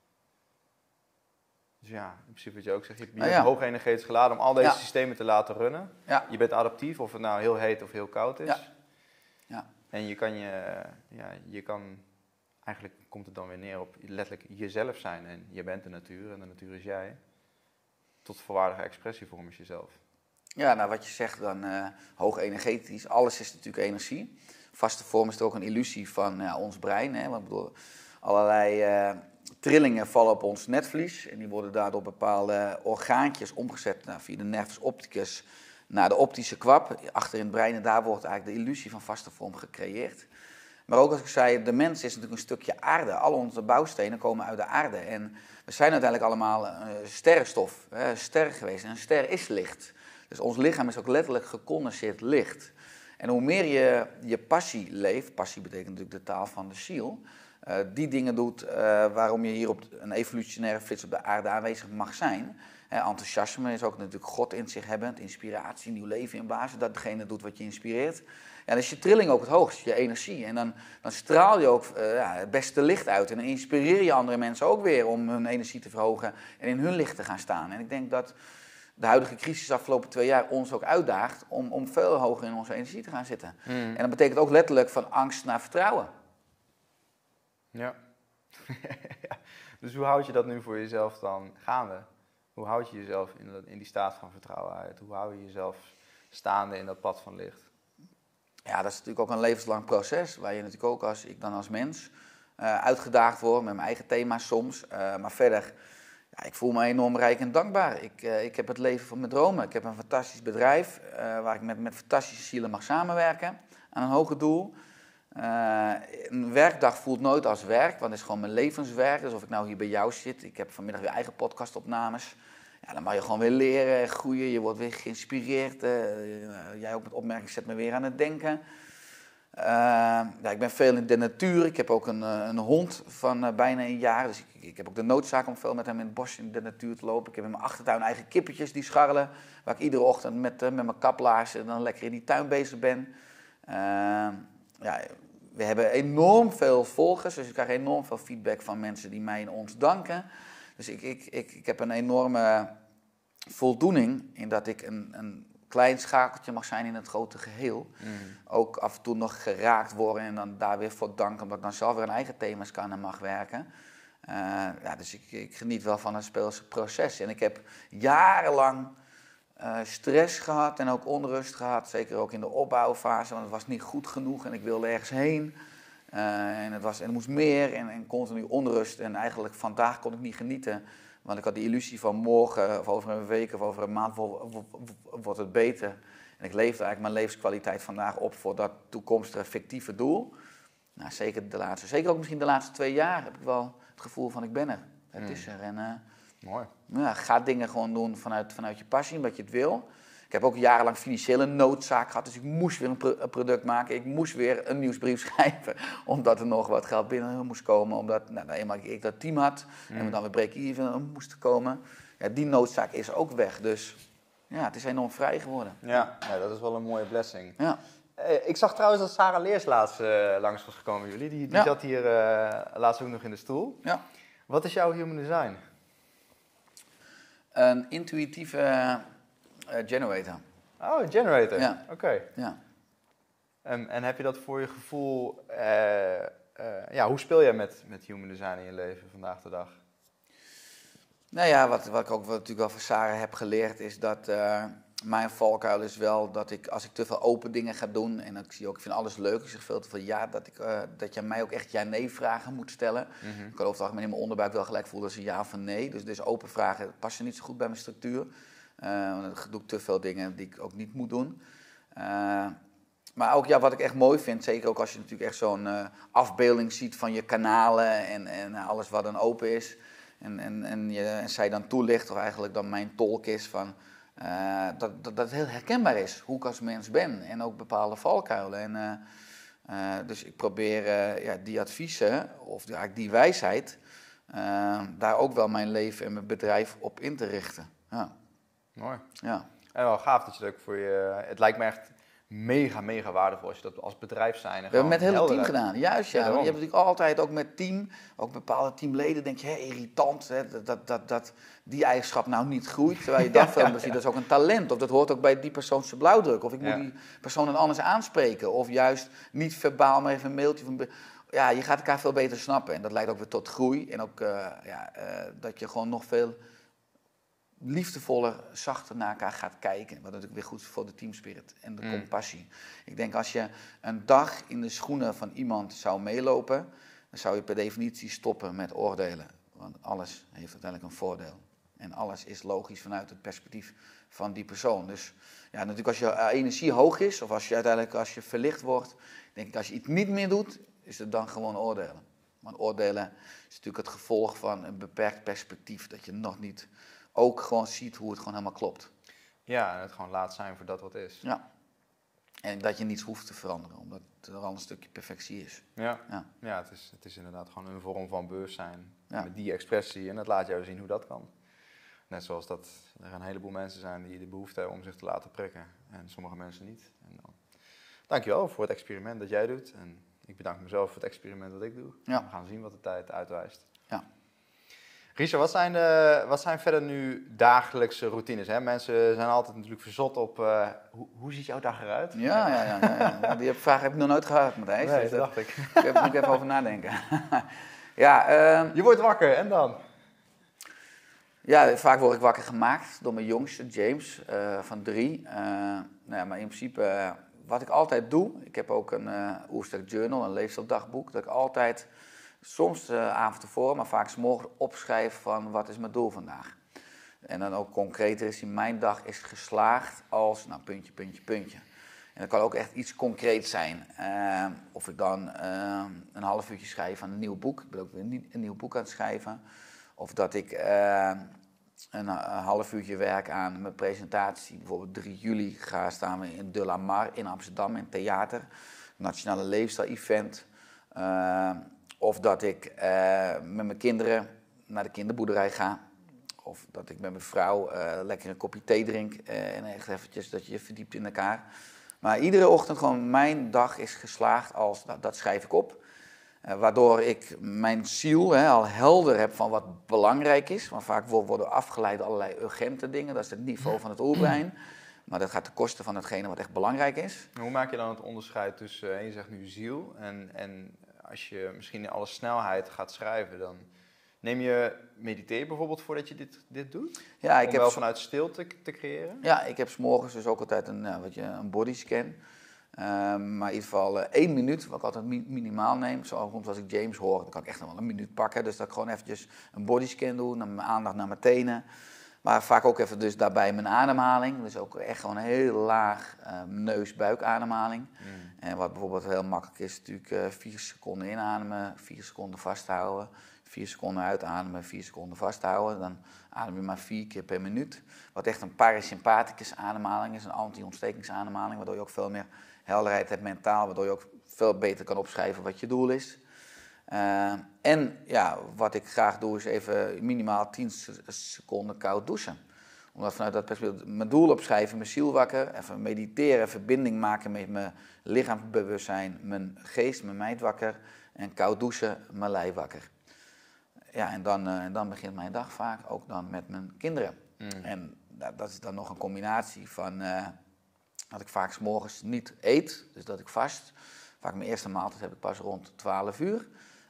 Dus ja, in principe wat je ook zegt, je bent nou ja. hoog energetisch geladen om al deze ja. systemen te laten runnen. Ja. Je bent adaptief, of het nou heel heet of heel koud is. Ja. Ja. En je kan, je, ja, je kan, eigenlijk komt het dan weer neer op letterlijk jezelf zijn. En je bent de natuur en de natuur is jij. Tot volwaardige expressievorm is jezelf. Ja, nou wat je zegt dan, uh, hoog energetisch, alles is natuurlijk energie. Vaste vorm is ook een illusie van ja, ons brein. Hè? Want ik bedoel, allerlei uh, trillingen vallen op ons netvlies. En die worden daardoor bepaalde orgaantjes omgezet nou, via de nervus opticus naar de optische kwap. Achter in het brein en daar wordt eigenlijk de illusie van vaste vorm gecreëerd. Maar ook als ik zei, de mens is natuurlijk een stukje aarde. Al onze bouwstenen komen uit de aarde. En we zijn uiteindelijk allemaal uh, sterrenstof, uh, ster geweest. En een ster is licht. Dus ons lichaam is ook letterlijk gecondenseerd licht. En hoe meer je je passie leeft, passie betekent natuurlijk de taal van de ziel, uh, die dingen doet uh, waarom je hier op een evolutionaire flits op de aarde aanwezig mag zijn. Uh, enthousiasme is ook natuurlijk God in zich hebben, inspiratie, nieuw leven inblazen, dat degene doet wat je inspireert. Ja, dan is je trilling ook het hoogst, je energie. En dan, dan straal je ook uh, ja, het beste licht uit. En dan inspireer je andere mensen ook weer om hun energie te verhogen en in hun licht te gaan staan. En ik denk dat de huidige crisis de afgelopen twee jaar ons ook uitdaagt om, om veel hoger in onze energie te gaan zitten. Mm. En dat betekent ook letterlijk van angst naar vertrouwen. Ja. Ja. Dus hoe houd je dat nu voor jezelf dan gaande? Hoe houd je jezelf in, dat, in die staat van vertrouwen uit? Hoe hou je jezelf staande in dat pad van licht? Ja, dat is natuurlijk ook een levenslang proces, waar je natuurlijk ook als ik dan als mens uh, uitgedaagd word met mijn eigen thema's soms. Uh, maar verder, ja, ik voel me enorm rijk en dankbaar. Ik, uh, ik heb het leven van mijn dromen. Ik heb een fantastisch bedrijf uh, waar ik met, met fantastische zielen mag samenwerken aan een hoger doel. Uh, een werkdag voelt nooit als werk, want het is gewoon mijn levenswerk. Dus of ik nou hier bij jou zit, ik heb vanmiddag weer eigen podcastopnames. Ja, dan mag je gewoon weer leren, groeien, je wordt weer geïnspireerd. Uh, jij ook met opmerkingen zet me weer aan het denken. Uh, ja, ik ben veel in de natuur. Ik heb ook een, een hond van uh, bijna een jaar. Dus ik, ik heb ook de noodzaak om veel met hem in het bos in de natuur te lopen. Ik heb in mijn achtertuin eigen kippetjes die scharrelen. Waar ik iedere ochtend met, uh, met mijn kaplaarzen dan lekker in die tuin bezig ben. Uh, ja, we hebben enorm veel volgers. Dus ik krijg enorm veel feedback van mensen die mij en ons danken. Dus ik, ik, ik, ik heb een enorme voldoening in dat ik een, een klein schakeltje mag zijn in het grote geheel. Mm. Ook af en toe nog geraakt worden en dan daar weer voor danken, omdat ik dan zelf weer aan eigen thema's kan en mag werken. Uh, ja, dus ik, ik geniet wel van het speelse proces. En ik heb jarenlang uh, stress gehad en ook onrust gehad, zeker ook in de opbouwfase, want het was niet goed genoeg en ik wilde ergens heen. Uh, en, het was, en er moest meer en, en continu onrust. En eigenlijk vandaag kon ik niet genieten. Want ik had de illusie van morgen of over een week of over een maand wordt het beter. En ik leefde eigenlijk mijn levenskwaliteit vandaag op voor dat toekomstige fictieve doel. Nou, zeker de laatste, zeker ook misschien de laatste twee jaar heb ik wel het gevoel van ik ben er. Het mm. is er. En, uh, Mooi. Ja, ga dingen gewoon doen vanuit, vanuit je passie, omdat je het wil. Ik heb ook jarenlang financiële noodzaak gehad, dus ik moest weer een, pro- een product maken. Ik moest weer een nieuwsbrief schrijven, omdat er nog wat geld binnen moest komen. Omdat nou, eenmaal ik dat team had mm. en we dan weer break-even moesten komen. Ja, die noodzaak is ook weg, dus ja, het is enorm vrij geworden. Ja, ja, dat is wel een mooie blessing. Ja. Uh, ik zag trouwens dat Sarah Leers laatst uh, langs was gekomen bij jullie. Die, die ja. zat hier uh, laatst ook nog in de stoel. Ja. Wat is jouw human design? Een intuïtieve uh, generator. Oh, een generator. Ja. Oké. Okay. Ja. Um, en heb je dat voor je gevoel... Uh, uh, ja, hoe speel jij met, met human design in je leven vandaag de dag? Nou ja, wat, wat ik ook natuurlijk wel van Sarah heb geleerd is dat... Uh, mijn valkuil is wel dat ik, als ik te veel open dingen ga doen... en ik zie ook, ik vind alles leuk, ik zeg veel te veel ja... dat, ik, uh, dat je mij ook echt ja-nee vragen moet stellen. Mm-hmm. Ik kan over het algemeen in mijn onderbuik wel gelijk voelen als een ja of een nee. Dus, dus open vragen passen niet zo goed bij mijn structuur. Uh, dan doe ik te veel dingen die ik ook niet moet doen. Uh, maar ook ja, wat ik echt mooi vind, zeker ook als je natuurlijk echt zo'n uh, afbeelding ziet van je kanalen... en, en alles wat dan open is... En, en, en, je, en zij dan toelicht, of eigenlijk dan mijn tolk is van... Uh, dat, dat, dat het heel herkenbaar is, hoe ik als mens ben. En ook bepaalde valkuilen. En, uh, uh, dus ik probeer uh, ja, die adviezen, of die, die wijsheid... Uh, daar ook wel mijn leven en mijn bedrijf op in te richten. Ja. Mooi. Ja. En wel gaaf dat je dat ook voor je... Het lijkt me echt mega, mega waardevol als je dat als bedrijf zijn. We hebben met het hele team gedaan, juist ja. ja je hebt natuurlijk altijd ook met team, ook bepaalde teamleden, denk je, hé, irritant, hè, dat, dat, dat, dat die eigenschap nou niet groeit. Terwijl je dat veel ja, ja. ziet, dat is ook een talent. Of dat hoort ook bij die persoons blauwdruk. Of ik moet ja. die persoon dan anders aanspreken. Of juist niet verbaal, maar even een mailtje van... Ja, je gaat elkaar veel beter snappen. En dat leidt ook weer tot groei. En ook uh, ja, uh, dat je gewoon nog veel... liefdevoller, zachter naar elkaar gaat kijken. Wat natuurlijk weer goed is voor de teamspirit en de mm. compassie. Ik denk als je een dag in de schoenen van iemand zou meelopen... dan zou je per definitie stoppen met oordelen. Want alles heeft uiteindelijk een voordeel. En alles is logisch vanuit het perspectief van die persoon. Dus ja, natuurlijk als je energie hoog is... of als je uiteindelijk als je verlicht wordt... denk ik als je iets niet meer doet... is het dan gewoon oordelen. Want oordelen is natuurlijk het gevolg van een beperkt perspectief... dat je nog niet... ook gewoon ziet hoe het gewoon helemaal klopt. Ja, en het gewoon laat zijn voor dat wat is. Ja. En dat je niets hoeft te veranderen, omdat er al een stukje perfectie is. Ja, ja. ja het, is, het is inderdaad gewoon een vorm van bewustzijn. Ja. Met die expressie, en dat laat jou zien hoe dat kan. Net zoals dat er een heleboel mensen zijn die de behoefte hebben om zich te laten prikken. En sommige mensen niet. En dan Dankjewel voor het experiment dat jij doet. En ik bedank mezelf voor het experiment dat ik doe. Ja. We gaan zien wat de tijd uitwijst. Ja. Richard, wat zijn, de, wat zijn verder nu dagelijkse routines? Hè? Mensen zijn altijd natuurlijk verzot op uh, hoe, hoe ziet jouw dag eruit? Ja, ja, ja, ja, ja. Die vraag heb ik nog nooit gehad, Matthijs. Nee, dus dat dacht ik. Daar moet ik even over nadenken. ja, uh, Je wordt wakker en dan? Ja, vaak word ik wakker gemaakt door mijn jongste, James, uh, van drie. Uh, nou ja, maar in principe, uh, wat ik altijd doe, ik heb ook een uh, Oersterk Journal, een leefstildagboek, dat ik altijd, soms de uh, avond tevoren, maar vaak 's morgens opschrijf van wat is mijn doel vandaag. En dan ook concreter is, in mijn dag is geslaagd als, nou, puntje, puntje, puntje. En dat kan ook echt iets concreets zijn. Uh, of ik dan uh, een half uurtje schrijf aan een nieuw boek, ik ben ook weer een, een nieuw boek aan het schrijven. Of dat ik uh, een, een half uurtje werk aan mijn presentatie. Bijvoorbeeld drie juli ga staan we in De La Mar in Amsterdam in theater. Nationale leefstijl-event. Uh, of dat ik uh, met mijn kinderen naar de kinderboerderij ga. Of dat ik met mijn vrouw uh, lekker een kopje thee drink. Uh, en echt eventjes dat je je verdiept in elkaar. Maar iedere ochtend gewoon mijn dag is geslaagd als, nou, dat schrijf ik op. Uh, waardoor ik mijn ziel hè, al helder heb van wat belangrijk is. Want vaak worden afgeleid allerlei urgente dingen. Dat is het niveau van het oerbrein. Maar dat gaat ten koste van hetgene wat echt belangrijk is. Hoe maak je dan het onderscheid tussen, uh, je zegt nu ziel, en, en als je misschien in alle snelheid gaat schrijven, dan neem je mediteer bijvoorbeeld voordat je dit, dit doet? Ja, ik Om heb wel vanuit stilte te creëren? Ja, ik heb 's morgens dus ook altijd een, uh, wat je, een bodyscan. Uh, maar in ieder geval uh, één minuut, wat ik altijd mi- minimaal neem. Soms als ik James hoor, dan kan ik echt nog wel een minuut pakken. Dus dat ik gewoon eventjes een bodyscan doe, dan mijn aandacht naar mijn tenen. Maar vaak ook even dus daarbij mijn ademhaling. Dus ook echt gewoon een heel laag uh, neus-buikademhaling. Mm. En wat bijvoorbeeld heel makkelijk is, natuurlijk uh, vier seconden inademen, vier seconden vasthouden. Vier seconden uitademen, vier seconden vasthouden. Dan adem je maar vier keer per minuut. Wat echt een parasympathicus ademhaling is, een anti-ontstekingsademhaling. Waardoor je ook veel meer helderheid hebt mentaal. Waardoor je ook veel beter kan opschrijven wat je doel is. Uh, en ja, wat ik graag doe is even minimaal tien seconden koud douchen. Omdat vanuit dat perspectief mijn doel opschrijven, mijn ziel wakker. Even mediteren, verbinding maken met mijn lichaamsbewustzijn. Mijn geest, mijn mind wakker. En koud douchen, mijn lijf wakker. Ja, en dan, uh, dan begint mijn dag vaak ook dan met mijn kinderen. Mm. En uh, dat is dan nog een combinatie van uh, dat ik vaak 's morgens niet eet, dus dat ik vast. Vaak mijn eerste maaltijd heb ik pas rond twaalf uur.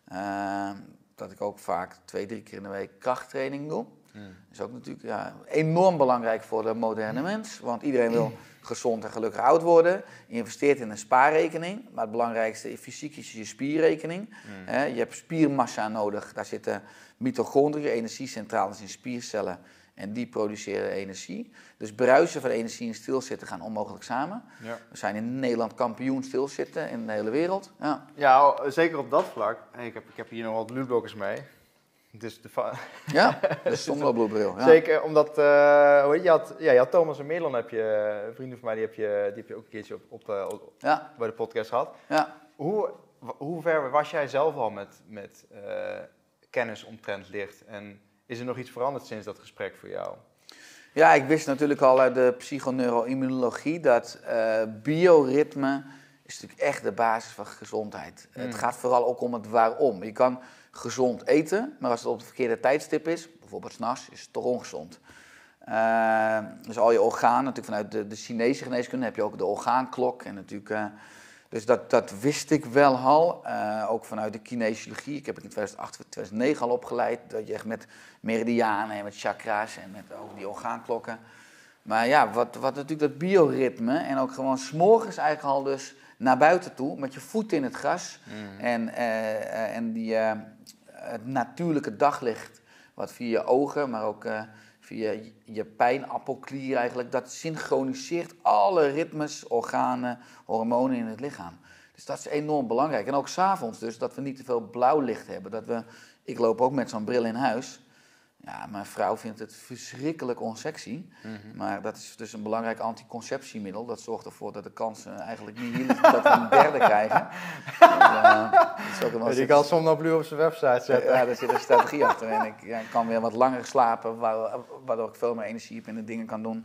Uh, dat ik ook vaak twee, drie keer in de week krachttraining doe. Mm. Dat is ook natuurlijk ja, enorm belangrijk voor de moderne mens. Want iedereen wil gezond en gelukkig oud worden. Je investeert in een spaarrekening. Maar het belangrijkste is fysiek is je spierrekening. Mm. He, je hebt spiermassa nodig. Daar zitten mitochondriën, energiecentrales in spiercellen. En die produceren energie. Dus bruisen van energie en stilzitten gaan onmogelijk samen. Ja. We zijn in Nederland kampioen stilzitten in de hele wereld. Ja, ja zeker op dat vlak. Hey, ik, heb, ik heb hier nog wat bloedblokkers mee. Dus de va- ja, dus zonder bloedbril. Ja. Zeker, omdat, uh, hoe heet, je, had, ja, je had Thomas en Merlon, heb je, vrienden van mij, die heb je, die heb je ook een keertje op, op, de, op ja. bij de podcast gehad. Ja. Hoe, hoe ver was jij zelf al met, met uh, kennis omtrent licht? En is er nog iets veranderd sinds dat gesprek voor jou? Ja, ik wist natuurlijk al uit de psychoneuroimmunologie dat uh, bioritme is natuurlijk echt de basis van gezondheid. Mm. Het gaat vooral ook om het waarom. Je kan gezond eten, maar als het op het verkeerde tijdstip is, bijvoorbeeld 's nachts, is het toch ongezond. Uh, dus al je organen, natuurlijk vanuit de, de Chinese geneeskunde heb je ook de orgaanklok. En natuurlijk, uh, dus dat, dat wist ik wel al, uh, ook vanuit de kinesiologie. Ik heb het in tweeduizend acht, tweeduizend negen al opgeleid, dat je echt met meridianen en met chakra's en met ook die orgaanklokken. Maar ja, wat, wat natuurlijk dat bioritme en ook gewoon 's morgens eigenlijk al dus naar buiten toe, met je voeten in het gras. Mm. En, uh, en die, uh, het natuurlijke daglicht, wat via je ogen, maar ook uh, via je pijnappelklier eigenlijk, dat synchroniseert alle ritmes, organen, hormonen in het lichaam. Dus dat is enorm belangrijk. En ook 's avonds dus, dat we niet te veel blauw licht hebben. Dat we, ik loop ook met zo'n bril in huis. Ja, mijn vrouw vindt het verschrikkelijk onsexy. Mm-hmm. Maar dat is dus een belangrijk anticonceptiemiddel. Dat zorgt ervoor dat de kans uh, eigenlijk niet hier is dat we een derde krijgen. Dus, uh, dat is ook ja, die kan Somnamblu op zijn website zetten. Ja, daar zit een strategie achter. En ik ja, kan weer wat langer slapen, waardoor ik veel meer energie heb en de dingen kan doen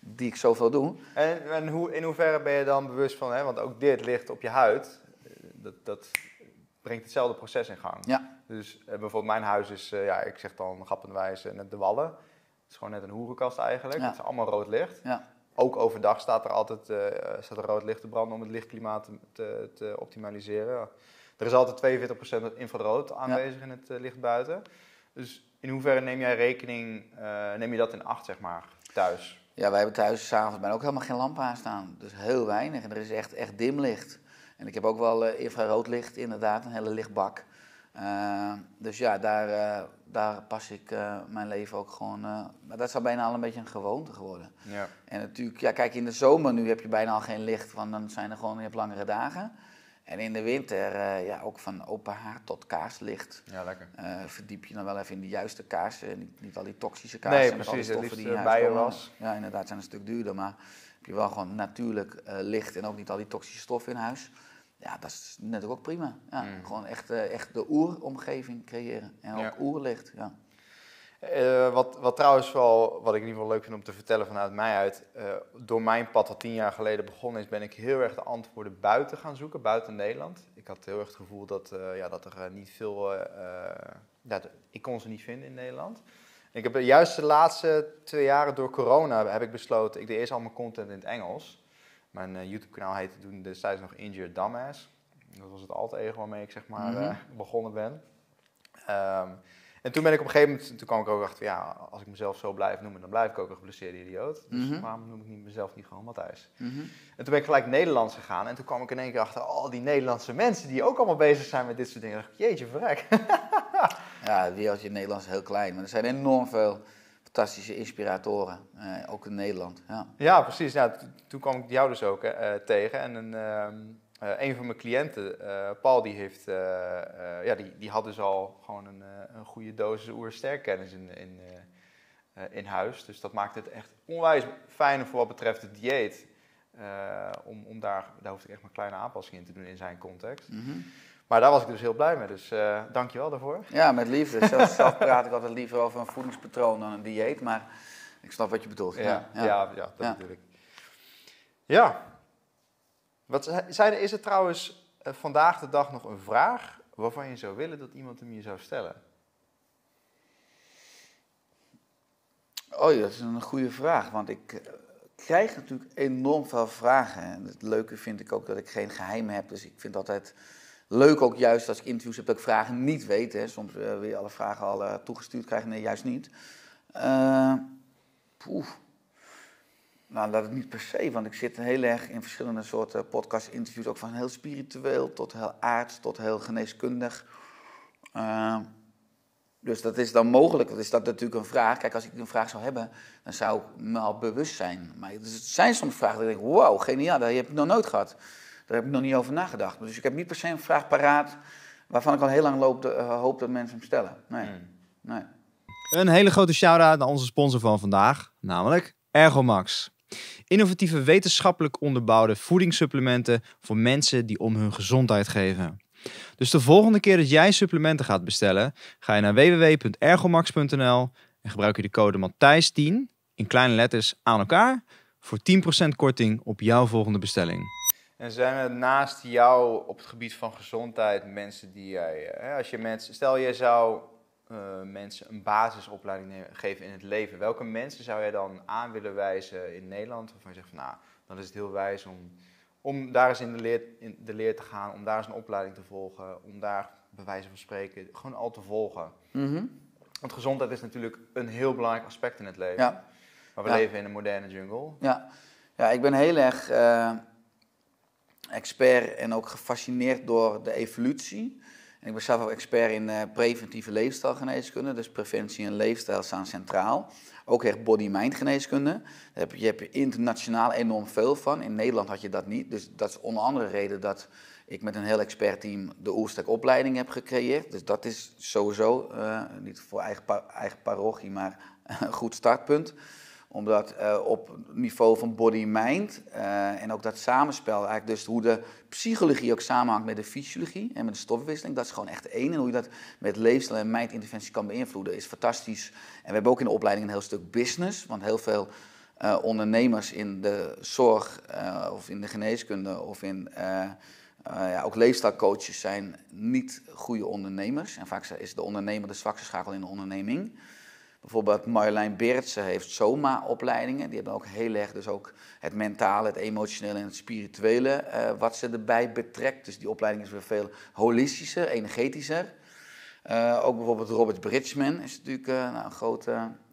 die ik zoveel doe. En, en hoe, in hoeverre ben je dan bewust van, hè, want ook dit ligt op je huid, dat, dat brengt hetzelfde proces in gang. Ja. Dus uh, bijvoorbeeld mijn huis is, uh, ja, ik zeg dan grappenwijs, uh, net de wallen. Het is gewoon net een hoerenkast eigenlijk. Ja. Het is allemaal rood licht. Ja. Ook overdag staat er altijd uh, staat er rood licht te branden om het lichtklimaat te, te, te optimaliseren. Er is altijd tweeënveertig procent infrarood aanwezig ja. in het uh, licht buiten. Dus in hoeverre neem jij rekening, uh, neem je dat in acht, zeg maar, thuis? Ja, wij hebben thuis s'avonds bijna ook helemaal geen lamp aanstaan. Dus heel weinig. En er is echt, echt dim licht. En ik heb ook wel uh, infrarood licht, inderdaad, een hele lichtbak. Uh, dus ja, daar, uh, daar pas ik uh, mijn leven ook gewoon... Uh, maar dat is al bijna al een beetje een gewoonte geworden. Ja. En natuurlijk, ja, kijk, in de zomer nu heb je bijna al geen licht, want dan zijn er gewoon, je hebt langere dagen. En in de winter, uh, ja, ook van open haard tot kaarslicht. Ja, lekker. Uh, verdiep je dan wel even in de juiste kaarsen, niet, niet al die toxische kaarsen. Nee, met precies, alle het stoffen liefst die in huis bijen komen. was. Ja, inderdaad, zijn een stuk duurder, maar heb je wel gewoon natuurlijk uh, licht en ook niet al die toxische stoffen in huis. Ja, dat is natuurlijk ook prima. Ja, mm. Gewoon echt, uh, echt de oeromgeving creëren en ook ja. oerlicht, ja. Uh, wat, wat trouwens wel, wat ik in ieder geval leuk vind om te vertellen vanuit mij uit, uh, door mijn pad dat tien jaar geleden begonnen is, ben ik heel erg de antwoorden buiten gaan zoeken, buiten Nederland. Ik had heel erg het gevoel dat, uh, ja, dat er uh, niet veel, uh, ja, de, ik kon ze niet vinden in Nederland. En ik heb juist de laatste twee jaren door corona heb ik besloten, ik deed eerst al mijn content in het Engels. Mijn uh, YouTube kanaal heette toen destijds nog Injured Dumbass. Dat was het alter ego waarmee ik zeg maar mm-hmm. uh, begonnen ben. Um, En toen ben ik op een gegeven moment, toen kwam ik ook achter, ja, als ik mezelf zo blijf noemen, dan blijf ik ook een geblesseerde idioot. Dus mm-hmm. waarom noem ik niet mezelf niet gewoon Matthijs? Mm-hmm. En toen ben ik gelijk Nederlands gegaan en toen kwam ik in één keer achter al die Nederlandse mensen die ook allemaal bezig zijn met dit soort dingen. En dacht ik, jeetje, verrek. Ja, het wereldje in Nederland is heel klein, maar er zijn enorm veel fantastische inspiratoren, uh, ook in Nederland. Ja, ja precies. Nou, t- toen kwam ik jou dus ook uh, tegen en een... Um, Uh, een van mijn cliënten, uh, Paul, die, heeft, uh, uh, ja, die, die had dus al gewoon een, uh, een goede dosis oersterkkennis in, in, uh, uh, in huis. Dus dat maakt het echt onwijs fijn voor wat betreft het dieet. Uh, om, om daar, daar hoefde ik echt maar kleine aanpassingen in te doen in zijn context. Mm-hmm. Maar daar was ik dus heel blij mee, dus uh, dank je wel daarvoor. Ja, met liefde. Zelf, zelf praat ik altijd liever over een voedingspatroon dan een dieet, maar ik snap wat je bedoelt. Ja, ja, ja. ja, ja dat ja. bedoel ik. Ja. Wat, zijn, is er trouwens uh, vandaag de dag nog een vraag waarvan je zou willen dat iemand hem je zou stellen? Oh ja, dat is een goede vraag, want ik uh, krijg natuurlijk enorm veel vragen. En het leuke vind ik ook dat ik geen geheimen heb, dus ik vind het altijd leuk ook juist als ik interviews heb dat ik vragen niet weet. Hè. Soms uh, wil je alle vragen al uh, toegestuurd krijgen, nee, juist niet. Uh, poeh. Nou, dat het niet per se, want ik zit heel erg in verschillende soorten podcast-interviews, ook van heel spiritueel tot heel aards, tot heel geneeskundig. Uh, dus dat is dan mogelijk, dat is dat natuurlijk een vraag. Kijk, als ik een vraag zou hebben, dan zou ik me al bewust zijn. Maar dus het zijn soms vragen dat ik denk, wauw, geniaal, dat heb ik nog nooit gehad. Daar heb ik nog niet over nagedacht. Dus ik heb niet per se een vraag paraat waarvan ik al heel lang loop, uh, hoop dat mensen hem stellen. Nee, hmm. nee. Een hele grote shout-out naar onze sponsor van vandaag, namelijk Ergomax. Innovatieve wetenschappelijk onderbouwde voedingssupplementen voor mensen die om hun gezondheid geven. Dus de volgende keer dat jij supplementen gaat bestellen, ga je naar w w w punt ergomax punt n l en gebruik je de code Matthijs tien in kleine letters aan elkaar voor tien procent korting op jouw volgende bestelling. En zijn er naast jou op het gebied van gezondheid mensen die jij, hè, als je mensen, stel je zou uh, mensen een basisopleiding nemen, geven in het leven, welke mensen zou jij dan aan willen wijzen in Nederland waarvan je zegt van nou, dan is het heel wijs om, om daar eens in de, leer, in de leer te gaan, om daar eens een opleiding te volgen, om daar bij wijze van spreken gewoon al te volgen. Mm-hmm. Want gezondheid is natuurlijk een heel belangrijk aspect in het leven. Ja. Maar we ja. leven in een moderne jungle. Ja, ja ik ben heel erg uh, expert en ook gefascineerd door de evolutie. En ik ben zelf ook expert in uh, preventieve leefstijlgeneeskunde. Dus preventie en leefstijl staan centraal. Ook echt body-mind geneeskunde. Daar heb je, je hebt internationaal enorm veel van. In Nederland had je dat niet. Dus dat is onder andere reden dat ik met een heel expertteam de Oerstek opleiding heb gecreëerd. Dus dat is sowieso, uh, niet voor eigen, pa- eigen parochie, maar een goed startpunt. Omdat uh, op niveau van body-mind uh, en ook dat samenspel, eigenlijk dus hoe de psychologie ook samenhangt met de fysiologie en met de stofwisseling, dat is gewoon echt één. En hoe je dat met leefstijl en mindinterventie kan beïnvloeden is fantastisch. En we hebben ook in de opleiding een heel stuk business, want heel veel uh, ondernemers in de zorg uh, of in de geneeskunde of in... Uh, Uh, ja, ook leefstijlcoaches zijn niet goede ondernemers. En vaak is de ondernemer de zwakste schakel in de onderneming. Bijvoorbeeld Marjolein Beertsen heeft Soma-opleidingen. Die hebben ook heel erg dus ook het mentale, het emotionele en het spirituele uh, wat ze erbij betrekt. Dus die opleiding is weer veel holistischer, energetischer. Uh, ook bijvoorbeeld Robert Bridgman is natuurlijk uh, nou, een grote,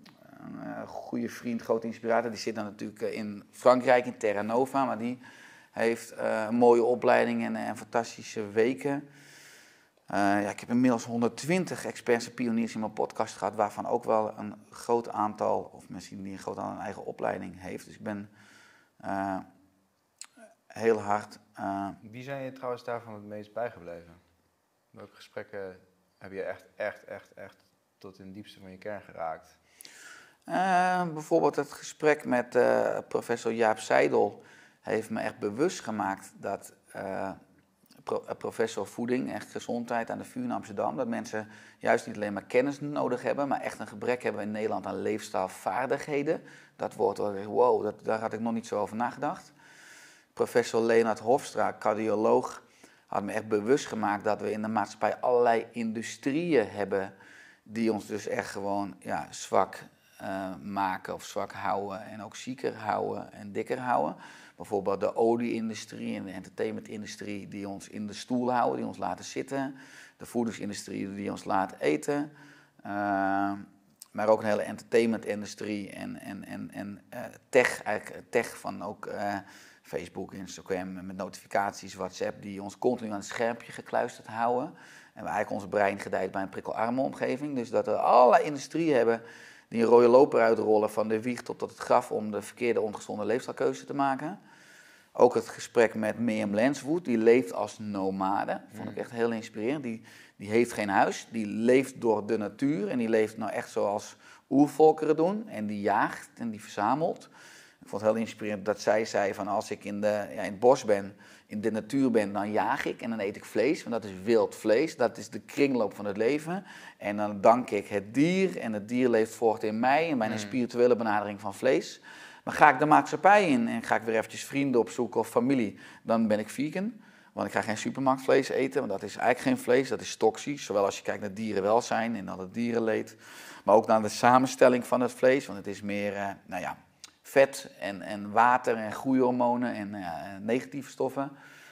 uh, goede vriend, grote inspirator. Die zit dan natuurlijk uh, in Frankrijk, in Terra Nova, maar die... heeft uh, een mooie opleiding en, en fantastische weken. Uh, ja, ik heb inmiddels honderdtwintig experts en pioniers in mijn podcast gehad, waarvan ook wel een groot aantal, of misschien niet een groot aantal, een eigen opleiding heeft. Dus ik ben uh, heel hard... Uh, Wie zijn je trouwens daarvan het meest bijgebleven? Welke gesprekken heb je echt, echt, echt, echt tot in het diepste van je kern geraakt? Uh, bijvoorbeeld het gesprek met uh, professor Jaap Seidel heeft me echt bewust gemaakt dat uh, pro- professor voeding en gezondheid aan de V U in Amsterdam, dat mensen juist niet alleen maar kennis nodig hebben, maar echt een gebrek hebben in Nederland aan leefstijlvaardigheden. Dat woord, wow, dat, daar had ik nog niet zo over nagedacht. Professor Leonard Hofstra, cardioloog, had me echt bewust gemaakt dat we in de maatschappij allerlei industrieën hebben die ons dus echt gewoon ja, zwak uh, maken of zwak houden en ook zieker houden en dikker houden. Bijvoorbeeld de olie-industrie en de entertainment-industrie die ons in de stoel houden, die ons laten zitten. De voedingsindustrie die ons laat eten. Uh, maar ook een hele entertainment-industrie en, en, en, en uh, tech, eigenlijk tech van ook uh, Facebook, Instagram met notificaties, WhatsApp, die ons continu aan het schermpje gekluisterd houden. En we eigenlijk ons brein gedijt bij een prikkelarme omgeving. Dus dat we allerlei industrieën hebben die een rode loper uitrollen van de wieg tot, tot het graf om de verkeerde ongezonde leefstijlkeuze te maken. Ook het gesprek met Mirjam Lenswood, die leeft als nomade. Vond ik echt heel inspirerend. Die, die heeft geen huis, die leeft door de natuur en die leeft nou echt zoals oervolkeren doen. En die jaagt en die verzamelt. Ik vond het heel inspirerend dat zij zei van als ik in, de, ja, in het bos ben, in de natuur ben, dan jaag ik en dan eet ik vlees. Want dat is wild vlees, dat is de kringloop van het leven. En dan dank ik het dier en het dier leeft voort in mij en bij een spirituele benadering van vlees. Maar ga ik de maatschappij in en ga ik weer eventjes vrienden opzoeken of familie, dan ben ik vegan. Want ik ga geen supermarktvlees eten, want dat is eigenlijk geen vlees, dat is toxisch. Zowel als je kijkt naar dierenwelzijn en naar het dierenleed, maar ook naar de samenstelling van het vlees. Want het is meer, uh, nou ja, vet en, en water en groeihormonen en uh, negatieve stoffen.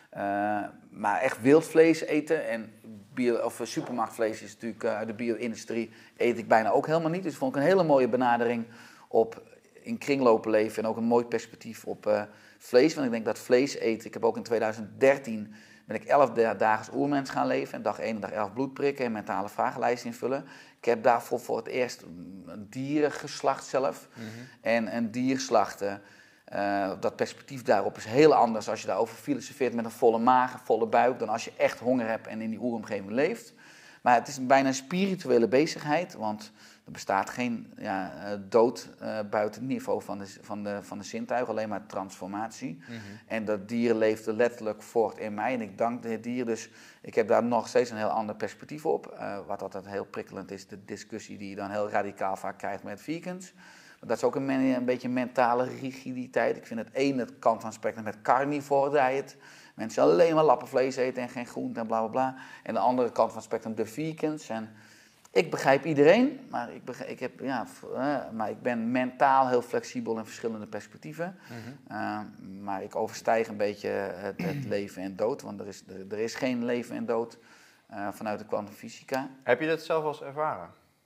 Uh, maar echt wild vlees eten en bio, of supermarktvlees is natuurlijk uit uh, de bio-industrie, eet ik bijna ook helemaal niet. Dus vond ik een hele mooie benadering op in kringlopen leven en ook een mooi perspectief op uh, vlees. Want ik denk dat vlees eten, ik heb ook in tweeduizend dertien ben ik elf dagen als oermens gaan leven. En dag één en dag elf bloed prikken en mentale vragenlijsten invullen. Ik heb daarvoor voor het eerst een dieren geslacht zelf. Mm-hmm. En een dier slachten, uh, dat perspectief daarop is heel anders als je daarover filosofeert met een volle maag, een volle buik, dan als je echt honger hebt en in die oeromgeving leeft. Maar het is bijna een spirituele bezigheid, want er bestaat geen ja, dood uh, buiten het niveau van de, van, de, van de zintuigen, alleen maar transformatie. Mm-hmm. En dat dier leefde letterlijk voort in mij en ik dank het dier. Dus ik heb daar nog steeds een heel ander perspectief op. Uh, wat altijd heel prikkelend is, de discussie die je dan heel radicaal vaak krijgt met vegans. Maar dat is ook een, een beetje mentale rigiditeit. Ik vind het ene kant van het spectrum met carnivore diet. Mensen alleen maar lappenvlees eten en geen groente en bla bla bla. En de andere kant van het spectrum de vegans. En ik begrijp iedereen, maar ik, begrijp, ik, heb, ja, uh, maar ik ben mentaal heel flexibel in verschillende perspectieven. Mm-hmm. Uh, maar ik overstijg een beetje het, het leven en dood, want er is, er, er is geen leven en dood uh, vanuit de kwantumfysica. Heb je dat zelf wel eens ervaren?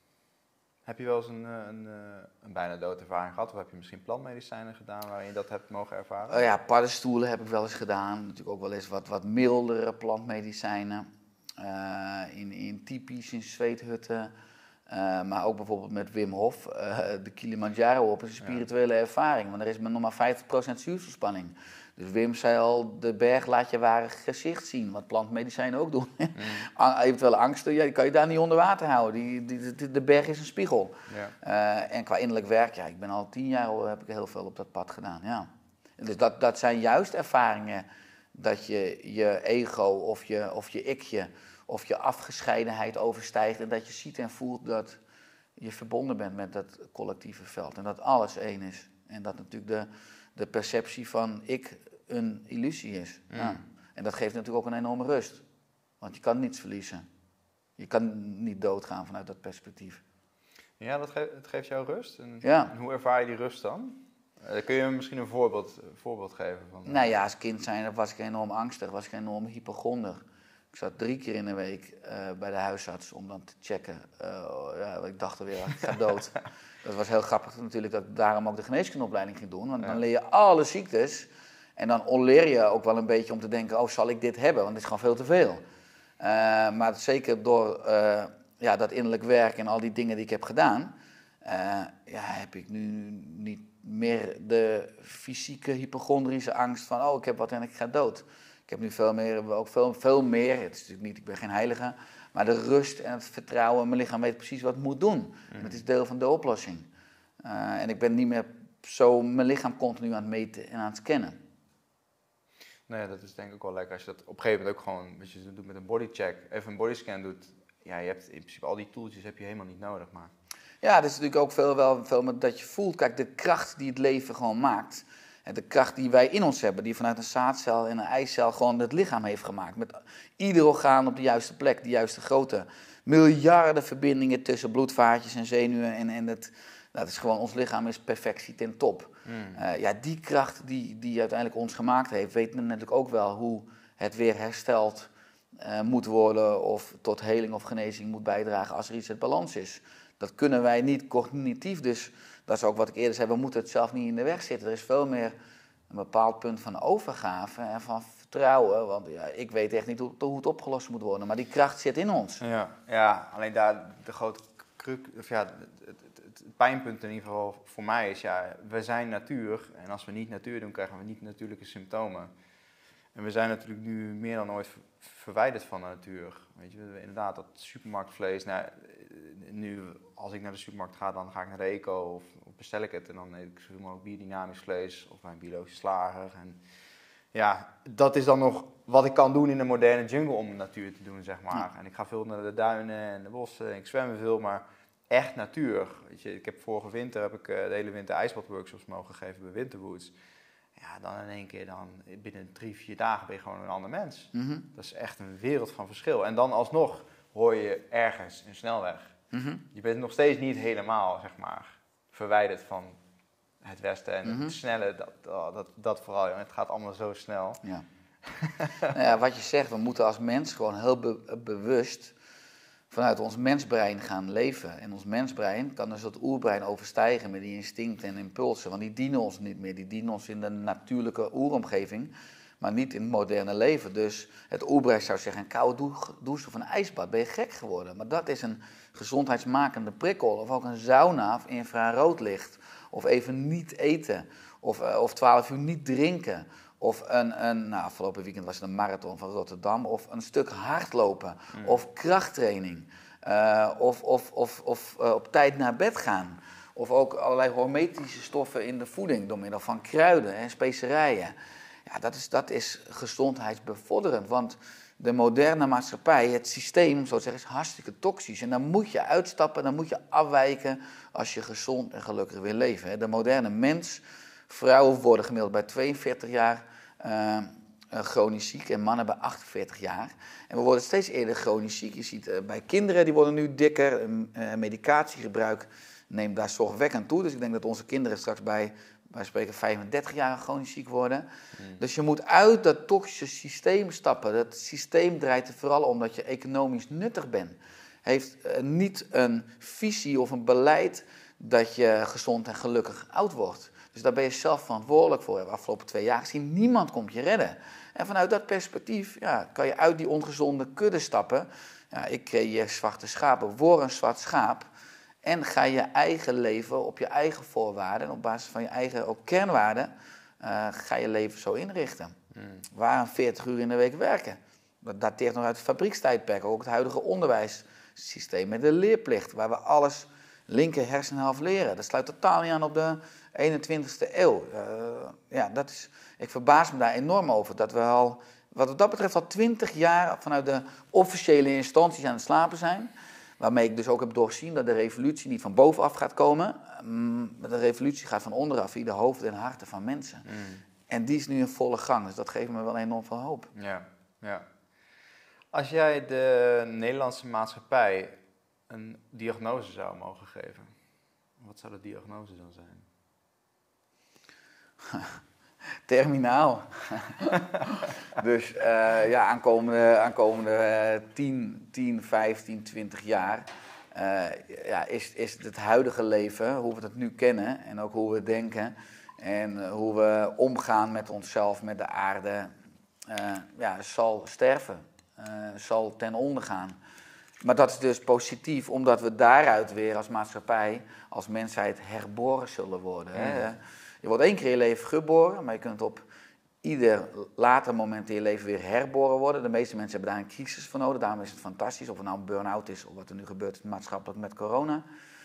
Heb je wel eens een, een, een bijna doodervaring gehad? Of heb je misschien plantmedicijnen gedaan waarin je dat hebt mogen ervaren? Uh, ja, paddenstoelen heb ik wel eens gedaan. Natuurlijk ook wel eens wat, wat mildere plantmedicijnen. Uh, in, in typisch in zweethutten. Uh, maar ook bijvoorbeeld met Wim Hof. Uh, de Kilimanjaro op is een spirituele ja. ervaring. Want er is nog maar vijftig procent zuurstofspanning. Dus Wim zei al, de berg laat je ware gezicht zien. Wat plantmedicijnen ook doen. Mm. Eventuele angsten, ja, die kan je daar niet onder water houden. Die, die, die, de berg is een spiegel. Ja. Uh, en qua innerlijk werk, ja, ik ben al tien jaar al, heb ik heel veel op dat pad gedaan. Ja. Dus dat, dat zijn juist ervaringen dat je je ego of je, of je ikje of je afgescheidenheid overstijgt en dat je ziet en voelt dat je verbonden bent met dat collectieve veld en dat alles één is. En dat natuurlijk de, de perceptie van ik een illusie is. Mm. Ja. En dat geeft natuurlijk ook een enorme rust. Want je kan niets verliezen. Je kan niet doodgaan vanuit dat perspectief. Ja, dat geeft, het geeft jou rust. En, Ja. en hoe ervaar je die rust dan? Uh, kun je me misschien een voorbeeld, uh, voorbeeld geven? Van, uh... Nou ja, als kind zijn was ik enorm angstig, was ik enorm hypochonder. Ik zat drie keer in de week uh, bij de huisarts om dan te checken. Uh, ja, ik dacht alweer, ik ga dood. Dat was heel grappig natuurlijk dat ik daarom ook de geneeskundeopleiding ging doen. Want ja. dan leer je alle ziektes. En dan onleer je ook wel een beetje om te denken, oh, zal ik dit hebben? Want het is gewoon veel te veel. Uh, maar zeker door uh, ja, dat innerlijk werk en al die dingen die ik heb gedaan, uh, ja, heb ik nu niet meer de fysieke hypochondrische angst van, oh, ik heb wat en ik ga dood. Ik heb nu veel meer, ook veel, veel meer, het is natuurlijk niet, ik ben geen heilige, maar de rust en het vertrouwen, mijn lichaam weet precies wat het moet doen. Mm. Het is deel van de oplossing. Uh, en ik ben niet meer zo mijn lichaam continu aan het meten en aan het scannen. Nee, dat is denk ik ook wel lekker als je dat op een gegeven moment ook gewoon, wat je doet met een bodycheck, even een bodyscan doet. Ja, je hebt in principe al die tooltjes heb je helemaal niet nodig, maar... Ja, dat is natuurlijk ook veel, wel, veel met dat je voelt. Kijk, de kracht die het leven gewoon maakt. En de kracht die wij in ons hebben, die vanuit een zaadcel en een eicel gewoon het lichaam heeft gemaakt. Met ieder orgaan op de juiste plek, de juiste grootte. Miljarden verbindingen tussen bloedvaatjes en zenuwen. En, en het, dat is gewoon, ons lichaam is perfectie ten top. Mm. Uh, ja, die kracht die, die uiteindelijk ons gemaakt heeft, weet natuurlijk ook wel hoe het weer hersteld uh, moet worden. Of tot heling of genezing moet bijdragen als er iets uit balans is. Dat kunnen wij niet cognitief, dus dat is ook wat ik eerder zei, we moeten het zelf niet in de weg zitten. Er is veel meer een bepaald punt van overgave en van vertrouwen, want ja, ik weet echt niet hoe, hoe het opgelost moet worden, maar die kracht zit in ons. Ja, ja, alleen daar de grote kruk, of ja, het, het, het, het pijnpunt in ieder geval voor mij is, ja, we zijn natuur en als we niet natuur doen, krijgen we niet natuurlijke symptomen. En we zijn natuurlijk nu meer dan ooit verwijderd van de natuur. Weet je, inderdaad, dat supermarktvlees. Nou, nu, als ik naar de supermarkt ga, dan ga ik naar de eco of, of bestel ik het. En dan eet ik zoveel mogelijk biodynamisch vlees of bij een biologische slager. En ja, dat is dan nog wat ik kan doen in een moderne jungle om de natuur te doen, zeg maar. Ja. En ik ga veel naar de duinen en de bossen en ik zwem veel, maar echt natuur. Weet je, ik heb vorige winter heb ik de hele winter ijsbadworkshops mogen geven bij Winterwoods. Ja, dan in één keer, dan, binnen drie, vier dagen ben je gewoon een ander mens. Mm-hmm. Dat is echt een wereld van verschil. En dan alsnog hoor je ergens een snelweg. Mm-hmm. Je bent nog steeds niet helemaal, zeg maar, verwijderd van het Westen. En mm-hmm. het snelle, dat, dat, dat vooral. Het gaat allemaal zo snel. Ja. Nou ja, wat je zegt, we moeten als mens gewoon heel be- bewust vanuit ons mensbrein gaan leven. En ons mensbrein kan dus dat oerbrein overstijgen met die instincten en impulsen. Want die dienen ons niet meer. Die dienen ons in de natuurlijke oeromgeving, maar niet in het moderne leven. Dus het oerbrein zou zeggen, een koude douche of een ijsbad, ben je gek geworden. Maar dat is een gezondheidsmakende prikkel. Of ook een sauna of infraroodlicht. Of even niet eten. Of, uh, of twaalf uur niet drinken. Of een, een, nou, afgelopen weekend was het een marathon van Rotterdam. Of een stuk hardlopen. Mm. Of krachttraining. Uh, of of, of, of uh, op tijd naar bed gaan. Of ook allerlei hormetische stoffen in de voeding. Door middel van kruiden en specerijen. Ja, dat is, dat is gezondheidsbevorderend. Want de moderne maatschappij, het systeem, zo te zeggen, is hartstikke toxisch. En dan moet je uitstappen, dan moet je afwijken als je gezond en gelukkig wil leven. De moderne mens, vrouwen worden gemiddeld bij tweeënveertig jaar uh, chronisch ziek en mannen bij achtenveertig jaar. En we worden steeds eerder chronisch ziek. Je ziet uh, bij kinderen, die worden nu dikker. Uh, medicatiegebruik neemt daar zorgwekkend toe. Dus ik denk dat onze kinderen straks bij, bij spreken vijfendertig jaar chronisch ziek worden. Mm. Dus je moet uit dat toxische systeem stappen. Dat systeem draait er vooral om dat je economisch nuttig bent. Heeft uh, niet een visie of een beleid dat je gezond en gelukkig oud wordt. Dus daar ben je zelf verantwoordelijk voor. De afgelopen twee jaar gezien, niemand komt je redden. En vanuit dat perspectief ja, kan je uit die ongezonde kudde stappen. Ja, ik creëer zwarte schapen, word een zwart schaap. En ga je eigen leven op je eigen voorwaarden en op basis van je eigen ook kernwaarden, uh, ga je leven zo inrichten. Mm. Waarom veertig uur in de week werken? Dat dateert nog uit het fabriekstijdperk, ook het huidige onderwijssysteem met de leerplicht, waar we alles linker hersenhelft leren. Dat sluit totaal niet aan op de eenentwintigste eeuw. Uh, ja, dat is, ik verbaas me daar enorm over, dat we al, wat dat betreft al twintig jaar vanuit de officiële instanties aan het slapen zijn. Waarmee ik dus ook heb doorzien dat de revolutie niet van bovenaf gaat komen. Um, de revolutie gaat van onderaf, via de hoofden en harten van mensen. Mm. En die is nu in volle gang, dus dat geeft me wel enorm veel hoop. Ja, ja. Als jij de Nederlandse maatschappij een diagnose zou mogen geven, wat zou de diagnose dan zijn? Terminaal. Dus uh, ja, aankomende, aankomende uh, tien, tien, vijftien, twintig jaar uh, ja, is, is het huidige leven, hoe we het nu kennen en ook hoe we denken en uh, hoe we omgaan met onszelf, met de aarde, uh, ja, zal sterven, uh, zal ten onder gaan. Maar dat is dus positief, omdat we daaruit weer als maatschappij, als mensheid herboren zullen worden. Mm. Hè? Je wordt één keer in je leven geboren, maar je kunt op ieder later moment in je leven weer herboren worden. De meeste mensen hebben daar een crisis voor nodig, daarom is het fantastisch. Of het nou een burn-out is, of wat er nu gebeurt maatschappelijk met corona.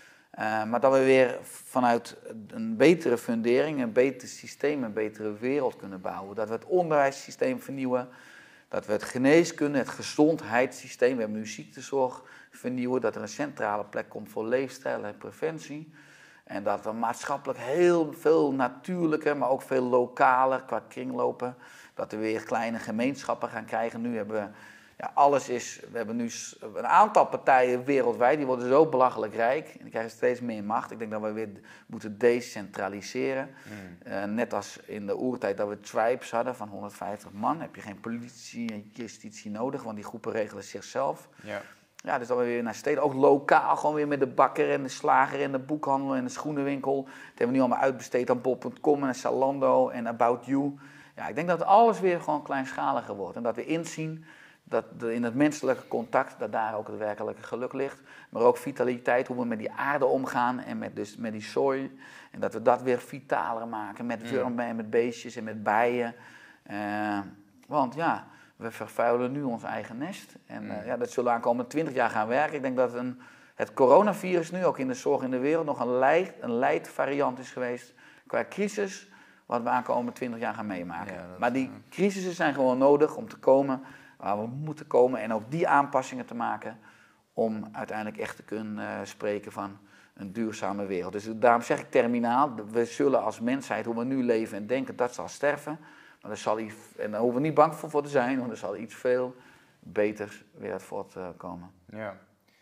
Uh, maar dat we weer vanuit een betere fundering, een beter systeem, een betere wereld kunnen bouwen. Dat we het onderwijssysteem vernieuwen, dat we het geneeskunde, het gezondheidssysteem, we hebben nu ziektezorg vernieuwen. Dat er een centrale plek komt voor leefstijl en preventie. En dat we maatschappelijk heel veel natuurlijker, maar ook veel lokaler qua kringlopen. Dat we weer kleine gemeenschappen gaan krijgen. Nu hebben we, ja, alles is, we hebben nu een aantal partijen wereldwijd, die worden zo belachelijk rijk. En die krijgen steeds meer macht. Ik denk dat we weer moeten decentraliseren. Mm. Uh, net als in de oertijd dat we tribes hadden van honderdvijftig man. Heb je geen politie en justitie nodig, want die groepen regelen zichzelf. Ja. Ja, dus dat we weer naar steden, ook lokaal, gewoon weer met de bakker en de slager en de boekhandel en de schoenenwinkel. Dat hebben we nu allemaal uitbesteed aan bol punt com en Zalando en About You. Ja, ik denk dat alles weer gewoon kleinschaliger wordt. En dat we inzien dat in het menselijke contact, dat daar ook het werkelijke geluk ligt. Maar ook vitaliteit, hoe we met die aarde omgaan en met, dus met die sooi. En dat we dat weer vitaler maken met wurmen en met beestjes en met bijen. Uh, want ja... We vervuilen nu ons eigen nest. En uh, ja, dat zullen aankomende twintig jaar gaan werken. Ik denk dat een, het coronavirus nu ook in de zorg in de wereld nog een, leid, een leidvariant is geweest qua crisis, wat we aankomende twintig jaar gaan meemaken. Ja, dat, maar die crisissen zijn gewoon nodig om te komen waar we moeten komen en ook die aanpassingen te maken om uiteindelijk echt te kunnen uh, spreken van een duurzame wereld. Dus daarom zeg ik terminaal, we zullen als mensheid, hoe we nu leven en denken, dat zal sterven. Maar er zal iets, en daar hoeven we niet bang voor, voor te zijn, want er zal iets veel beters weer uit voortkomen. Ja.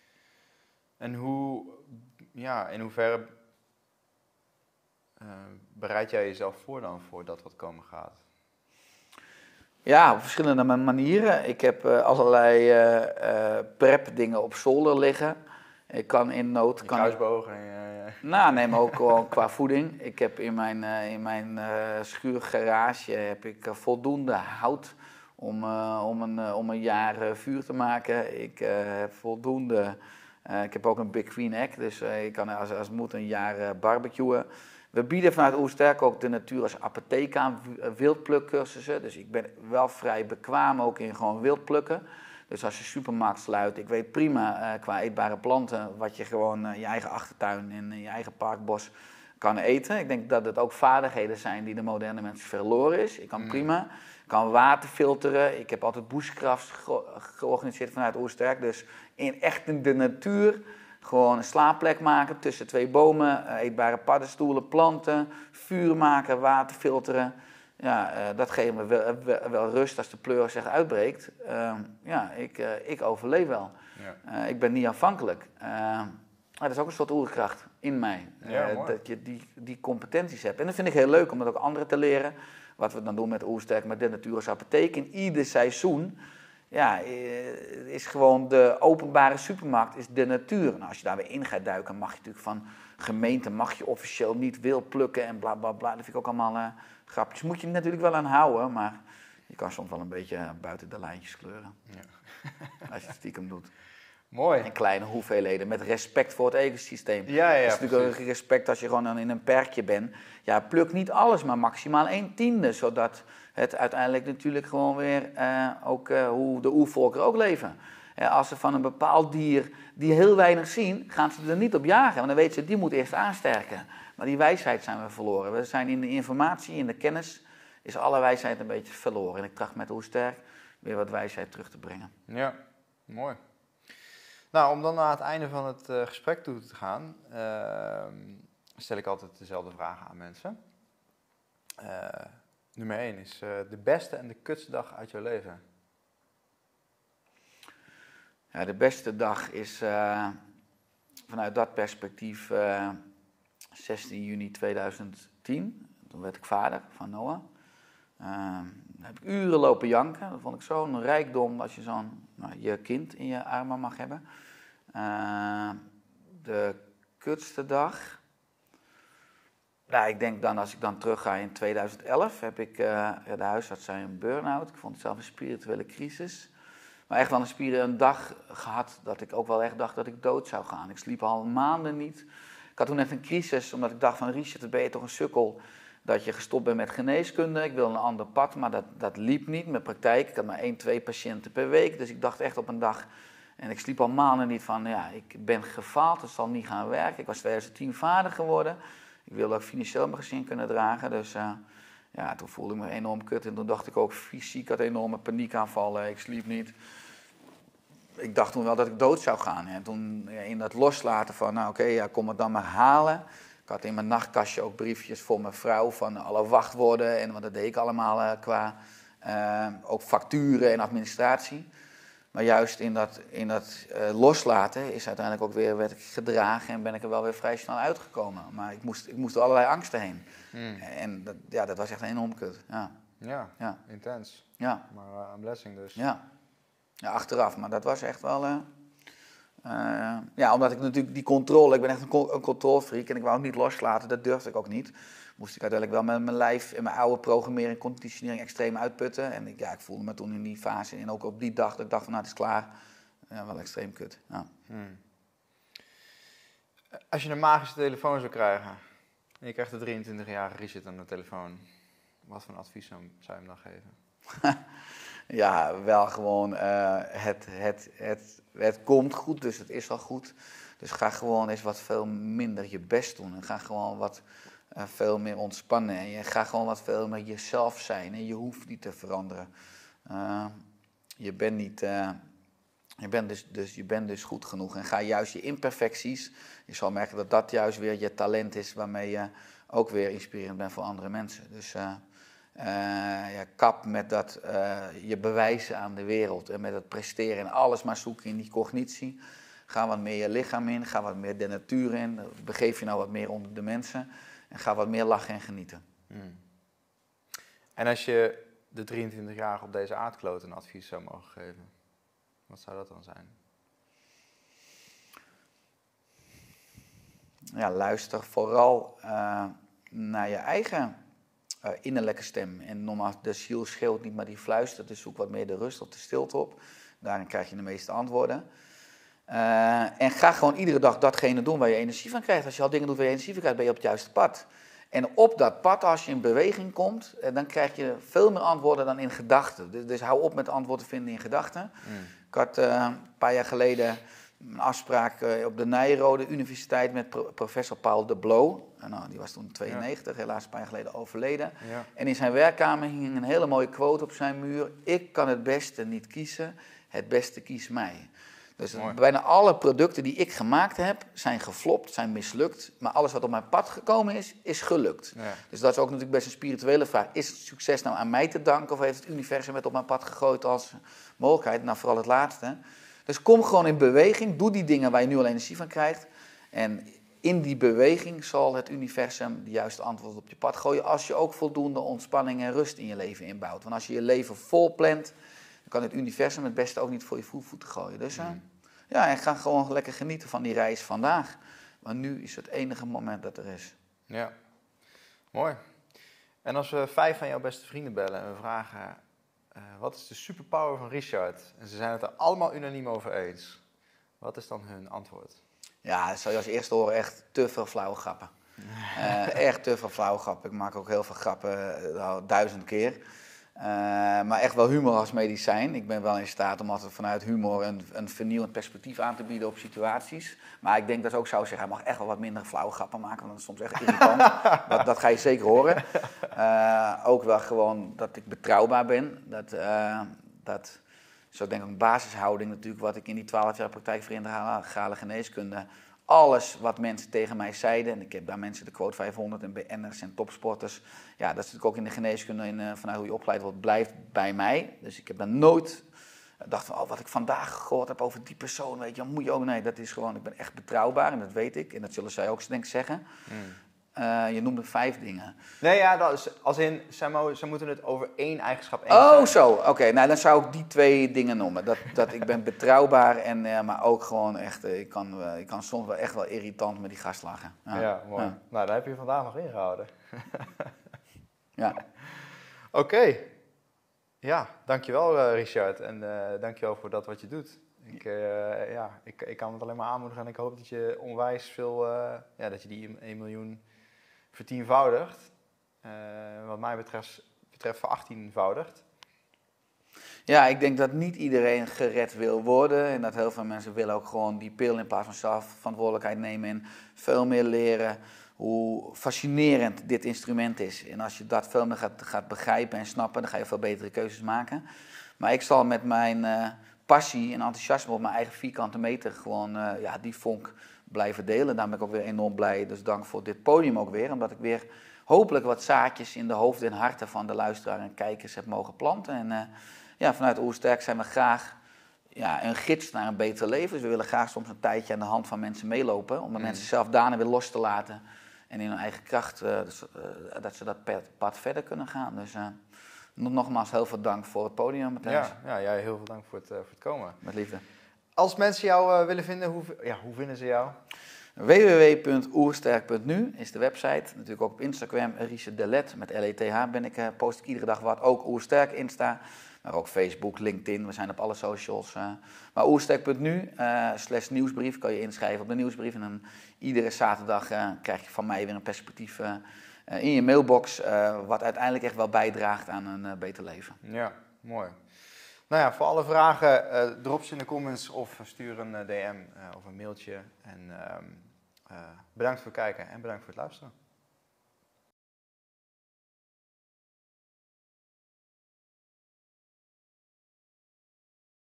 En hoe, ja, in hoeverre uh, bereid jij jezelf voor dan voor dat wat komen gaat? Ja, op verschillende manieren. Ik heb uh, allerlei uh, uh, prep dingen op zolder liggen. Ik kan in nood... Kan kruisbogen en... Uh, ja. Nou, neem ook gewoon qua voeding. Ik heb in mijn, uh, in mijn uh, schuurgarage heb ik uh, voldoende hout om, uh, om, een, uh, om een jaar uh, vuur te maken. Ik uh, heb voldoende... Uh, ik heb ook een Big Green Egg, dus uh, ik kan als, als het moet een jaar uh, barbecuen. We bieden vanuit Oersterk ook de natuur als apotheek aan, wildplukcursussen. Dus ik ben wel vrij bekwaam ook in gewoon wildplukken. Dus als je supermarkt sluit, ik weet prima uh, qua eetbare planten wat je gewoon uh, in je eigen achtertuin en in je eigen parkbos kan eten. Ik denk dat het ook vaardigheden zijn die de moderne mens verloren is. Ik kan mm. prima, ik kan water filteren. Ik heb altijd bushcrafts ge- georganiseerd vanuit Oersterk. Dus in, echt in de natuur gewoon een slaapplek maken tussen twee bomen, uh, eetbare paddenstoelen, planten, vuur maken, water filteren. Ja, uh, dat geeft me wel, wel, wel rust als de pleuris zich uitbreekt. Uh, ja, ik, uh, ik overleef wel. Ja. Uh, ik ben niet afhankelijk. Uh, dat is ook een soort oerkracht in mij. Uh, ja, dat je die, die competenties hebt. En dat vind ik heel leuk om dat ook anderen te leren. Wat we dan doen met Oersterk, met de natuur als apotheek. In ieder seizoen ja, is gewoon de openbare supermarkt is de natuur. Nou, als je daar weer in gaat duiken, mag je natuurlijk van gemeente mag je officieel niet wild plukken en bla bla bla. Dat vind ik ook allemaal uh, grapjes. Moet je er natuurlijk wel aan houden, maar je kan soms wel een beetje uh, buiten de lijntjes kleuren. Ja. Als je het stiekem doet. Mooi. In kleine hoeveelheden, met respect voor het ecosysteem. Ja, ja, dat is natuurlijk ook respect als je gewoon in een perkje bent. Ja, pluk niet alles, maar maximaal een tiende, zodat het uiteindelijk natuurlijk gewoon weer uh, ook uh, hoe de oervolkeren ook leven. Ja, als ze van een bepaald dier die heel weinig zien, gaan ze er niet op jagen. Want dan weten ze, die moet eerst aansterken. Maar die wijsheid zijn we verloren. We zijn in de informatie, in de kennis, is alle wijsheid een beetje verloren. En ik tracht met Oersterk weer wat wijsheid terug te brengen. Ja, mooi. Nou, om dan naar het einde van het uh, gesprek toe te gaan, uh, stel ik altijd dezelfde vragen aan mensen. Uh, nummer één is uh, de beste en de kutste dag uit jouw leven. Ja, de beste dag is uh, vanuit dat perspectief uh, zestien juni tweeduizend tien. Toen werd ik vader van Noah. Uh, dan heb ik uren lopen janken. Dat vond ik zo'n rijkdom als je zo'n nou, je kind in je armen mag hebben. Uh, de kutste dag. Nou, ik denk dan als ik dan terug ga in tweeduizend elf heb ik, uh, ja, de huisarts zei een burn-out. Ik vond het zelf een spirituele crisis. Maar echt wel een spieren een dag gehad dat ik ook wel echt dacht dat ik dood zou gaan. Ik sliep al maanden niet. Ik had toen echt een crisis, omdat ik dacht van Richard, dan ben je toch een sukkel dat je gestopt bent met geneeskunde. Ik wilde een ander pad, maar dat, dat liep niet met praktijk. Ik had maar één, twee patiënten per week. Dus ik dacht echt op een dag, en ik sliep al maanden niet van, ja, ik ben gefaald, het zal niet gaan werken. Ik was tweeduizend tien vader geworden. Ik wilde ook financieel mijn gezin kunnen dragen, dus uh, ja, toen voelde ik me enorm kut. En toen dacht ik ook fysiek, had enorme paniekaanvallen, ik sliep niet. Ik dacht toen wel dat ik dood zou gaan. En toen ja, in dat loslaten van, nou oké, okay, ja, kom het dan maar halen. Ik had in mijn nachtkastje ook briefjes voor mijn vrouw van alle wachtwoorden. En wat dat deed ik allemaal uh, qua uh, ook facturen en administratie. Maar juist in dat, in dat uh, loslaten is uiteindelijk ook weer, werd ik gedragen en ben ik er wel weer vrij snel uitgekomen. Maar ik moest, ik moest door allerlei angsten heen. Mm. En dat, ja, dat was echt een enorm kut. Ja, ja, ja. Intens. Ja. Maar uh, een blessing dus. Ja. Ja, achteraf. Maar dat was echt wel... Uh, uh, ja, omdat ik natuurlijk die controle... Ik ben echt een, een controlfreak en ik wou het niet loslaten. Dat durfde ik ook niet. Moest ik uiteindelijk wel met mijn lijf en mijn oude programmering, conditionering extreem uitputten. En ik, ja, ik voelde me toen in die fase en ook op die dag dat ik dacht van nou, het is klaar. Ja, wel extreem kut. Ja. Hmm. Als je een magische telefoon zou krijgen en je krijgt de drieëntwintigjarige Richard aan de telefoon, wat voor advies zou je hem dan geven? Ja, wel gewoon uh, het, het, het, het komt goed, dus het is al goed. Dus ga gewoon eens wat veel minder je best doen en ga gewoon wat... Uh, veel meer ontspannen en je gaat gewoon wat veel meer jezelf zijn en je hoeft niet te veranderen. Uh, je bent niet, uh, je bent dus, dus, je bent dus goed genoeg en ga juist je imperfecties, je zal merken dat dat juist weer je talent is waarmee je ook weer inspirerend bent voor andere mensen. Dus uh, uh, ja, kap met dat uh, je bewijzen aan de wereld en met het presteren en alles maar zoeken in die cognitie. Ga wat meer je lichaam in, ga wat meer de natuur in, begeef je nou wat meer onder de mensen. En ga wat meer lachen en genieten. Hmm. En als je de drieëntwintigjarige op deze aardkloot een advies zou mogen geven, wat zou dat dan zijn? Ja, luister vooral uh, naar je eigen uh, innerlijke stem. En nogmaals, de ziel schreeuwt niet, maar die fluistert. Dus zoek wat meer de rust of de stilte op. Daarin krijg je de meeste antwoorden. Uh, en ga gewoon iedere dag datgene doen waar je energie van krijgt. Als je al dingen doet waar je energie van krijgt, ben je op het juiste pad. En op dat pad, als je in beweging komt, dan krijg je veel meer antwoorden dan in gedachten. Dus, dus hou op met antwoorden vinden in gedachten. Mm. Ik had uh, een paar jaar geleden een afspraak uh, op de Nijrode Universiteit met pro- professor Paul de Bloo. En, nou, die was toen tweeënnegentig, ja. Helaas een paar jaar geleden overleden. Ja. En in zijn werkkamer hing een hele mooie quote op zijn muur. Ik kan het beste niet kiezen, het beste kiest mij. Dus Mooi. Bijna alle producten die ik gemaakt heb, zijn geflopt, zijn mislukt. Maar alles wat op mijn pad gekomen is, is gelukt. Ja. Dus dat is ook natuurlijk best een spirituele vraag. Is het succes nou aan mij te danken of heeft het universum het op mijn pad gegooid als mogelijkheid? Nou, vooral het laatste. Dus kom gewoon in beweging, doe die dingen waar je nu al energie van krijgt. En in die beweging zal het universum de juiste antwoord op je pad gooien, als je ook voldoende ontspanning en rust in je leven inbouwt. Want als je je leven vol plant, kan het universum het beste ook niet voor je voeten gooien. Dus uh, mm. ja, en ga gewoon lekker genieten van die reis vandaag. Want nu is het enige moment dat er is. Ja, mooi. En als we vijf van jouw beste vrienden bellen en we vragen, uh, wat is de superpower van Richard? En ze zijn het er allemaal unaniem over eens. Wat is dan hun antwoord? Ja, dat zou je als eerste horen echt te veel flauwe grappen. uh, echt te veel flauwe grappen. Ik maak ook heel veel grappen, uh, duizend keer. Uh, maar echt wel humor als medicijn. Ik ben wel in staat om altijd vanuit humor een, een vernieuwend perspectief aan te bieden op situaties. Maar ik denk dat ik ook zou zeggen, hij mag echt wel wat minder flauwe grappen maken, want dat is soms echt irritant. dat, dat ga je zeker horen. Uh, ook wel gewoon dat ik betrouwbaar ben. Dat, uh, dat, Zo denk ik een basishouding natuurlijk, wat ik in die twaalf jaar praktijk voor integrale geneeskunde, alles wat mensen tegen mij zeiden, en ik heb daar mensen de quote vijfhonderd en B N'ers en topsporters, ja, dat is natuurlijk ook in de geneeskunde, in, uh, vanuit hoe je opgeleid wordt, blijft bij mij. Dus ik heb daar nooit gedacht van, oh, wat ik vandaag gehoord heb over die persoon, weet je, moet je ook, nee, dat is gewoon, ik ben echt betrouwbaar en dat weet ik, en dat zullen zij ook denk ik zeggen. Mm. Uh, je noemde vijf dingen. Nee, ja, dat is, als in, ze, ze moeten het over één eigenschap eens Oh, zijn. zo. Oké, okay. Nou dan zou ik die twee dingen noemen. Dat, dat ik ben betrouwbaar, en, uh, maar ook gewoon echt, uh, ik, kan, uh, ik kan soms wel echt wel irritant met die gast lachen. Ja, ja mooi. Ja. Nou, daar heb je vandaag nog ingehouden. Ja. Oké. Okay. Ja, dankjewel uh, Richard. En uh, dankjewel voor dat wat je doet. Ik, uh, ja, ik, ik kan het alleen maar aanmoedigen en ik hoop dat je onwijs veel, uh, ja, dat je die één miljoen vertienvoudigt. Uh, wat mij betreft, betreft verachttienvoudigt. Ja, ik denk dat niet iedereen gered wil worden. En dat heel veel mensen willen ook gewoon die pil in plaats van zelf verantwoordelijkheid nemen en veel meer leren hoe fascinerend dit instrument is. En als je dat veel meer gaat, gaat begrijpen en snappen, dan ga je veel betere keuzes maken. Maar ik zal met mijn uh, passie en enthousiasme op mijn eigen vierkante meter gewoon uh, ja, die vonk blijven delen. Daar ben ik ook weer enorm blij. Dus dank voor dit podium ook weer. Omdat ik weer hopelijk wat zaadjes in de hoofden en harten van de luisteraar en kijkers heb mogen planten. En uh, ja, vanuit Oersterk zijn we graag ja, een gids naar een beter leven. Dus we willen graag soms een tijdje aan de hand van mensen meelopen. Om de mm. mensen zelf daarna weer los te laten. En in hun eigen kracht, uh, dus, uh, dat ze dat pad verder kunnen gaan. Dus uh, nogmaals heel veel dank voor het podium, Matthijs. Ja, ja, jij heel veel dank voor het, uh, voor het komen. Met liefde. Als mensen jou uh, willen vinden, hoe, ja, hoe vinden ze jou? w w w punt oersterk punt n u is de website. Natuurlijk ook op Instagram, Richard Delet, met L E T H ben ik, uh, post ik iedere dag wat. Ook Oersterk Insta, maar ook Facebook, LinkedIn, we zijn op alle socials. Uh. Maar oersterk punt n u, uh, slash nieuwsbrief, kan je inschrijven op de nieuwsbrief. En dan iedere zaterdag uh, krijg je van mij weer een perspectief uh, uh, in je mailbox, uh, wat uiteindelijk echt wel bijdraagt aan een uh, beter leven. Ja, mooi. Nou ja, voor alle vragen, uh, drop ze in de comments of stuur een uh, D M uh, of een mailtje. En uh, uh, bedankt voor het kijken en bedankt voor het luisteren.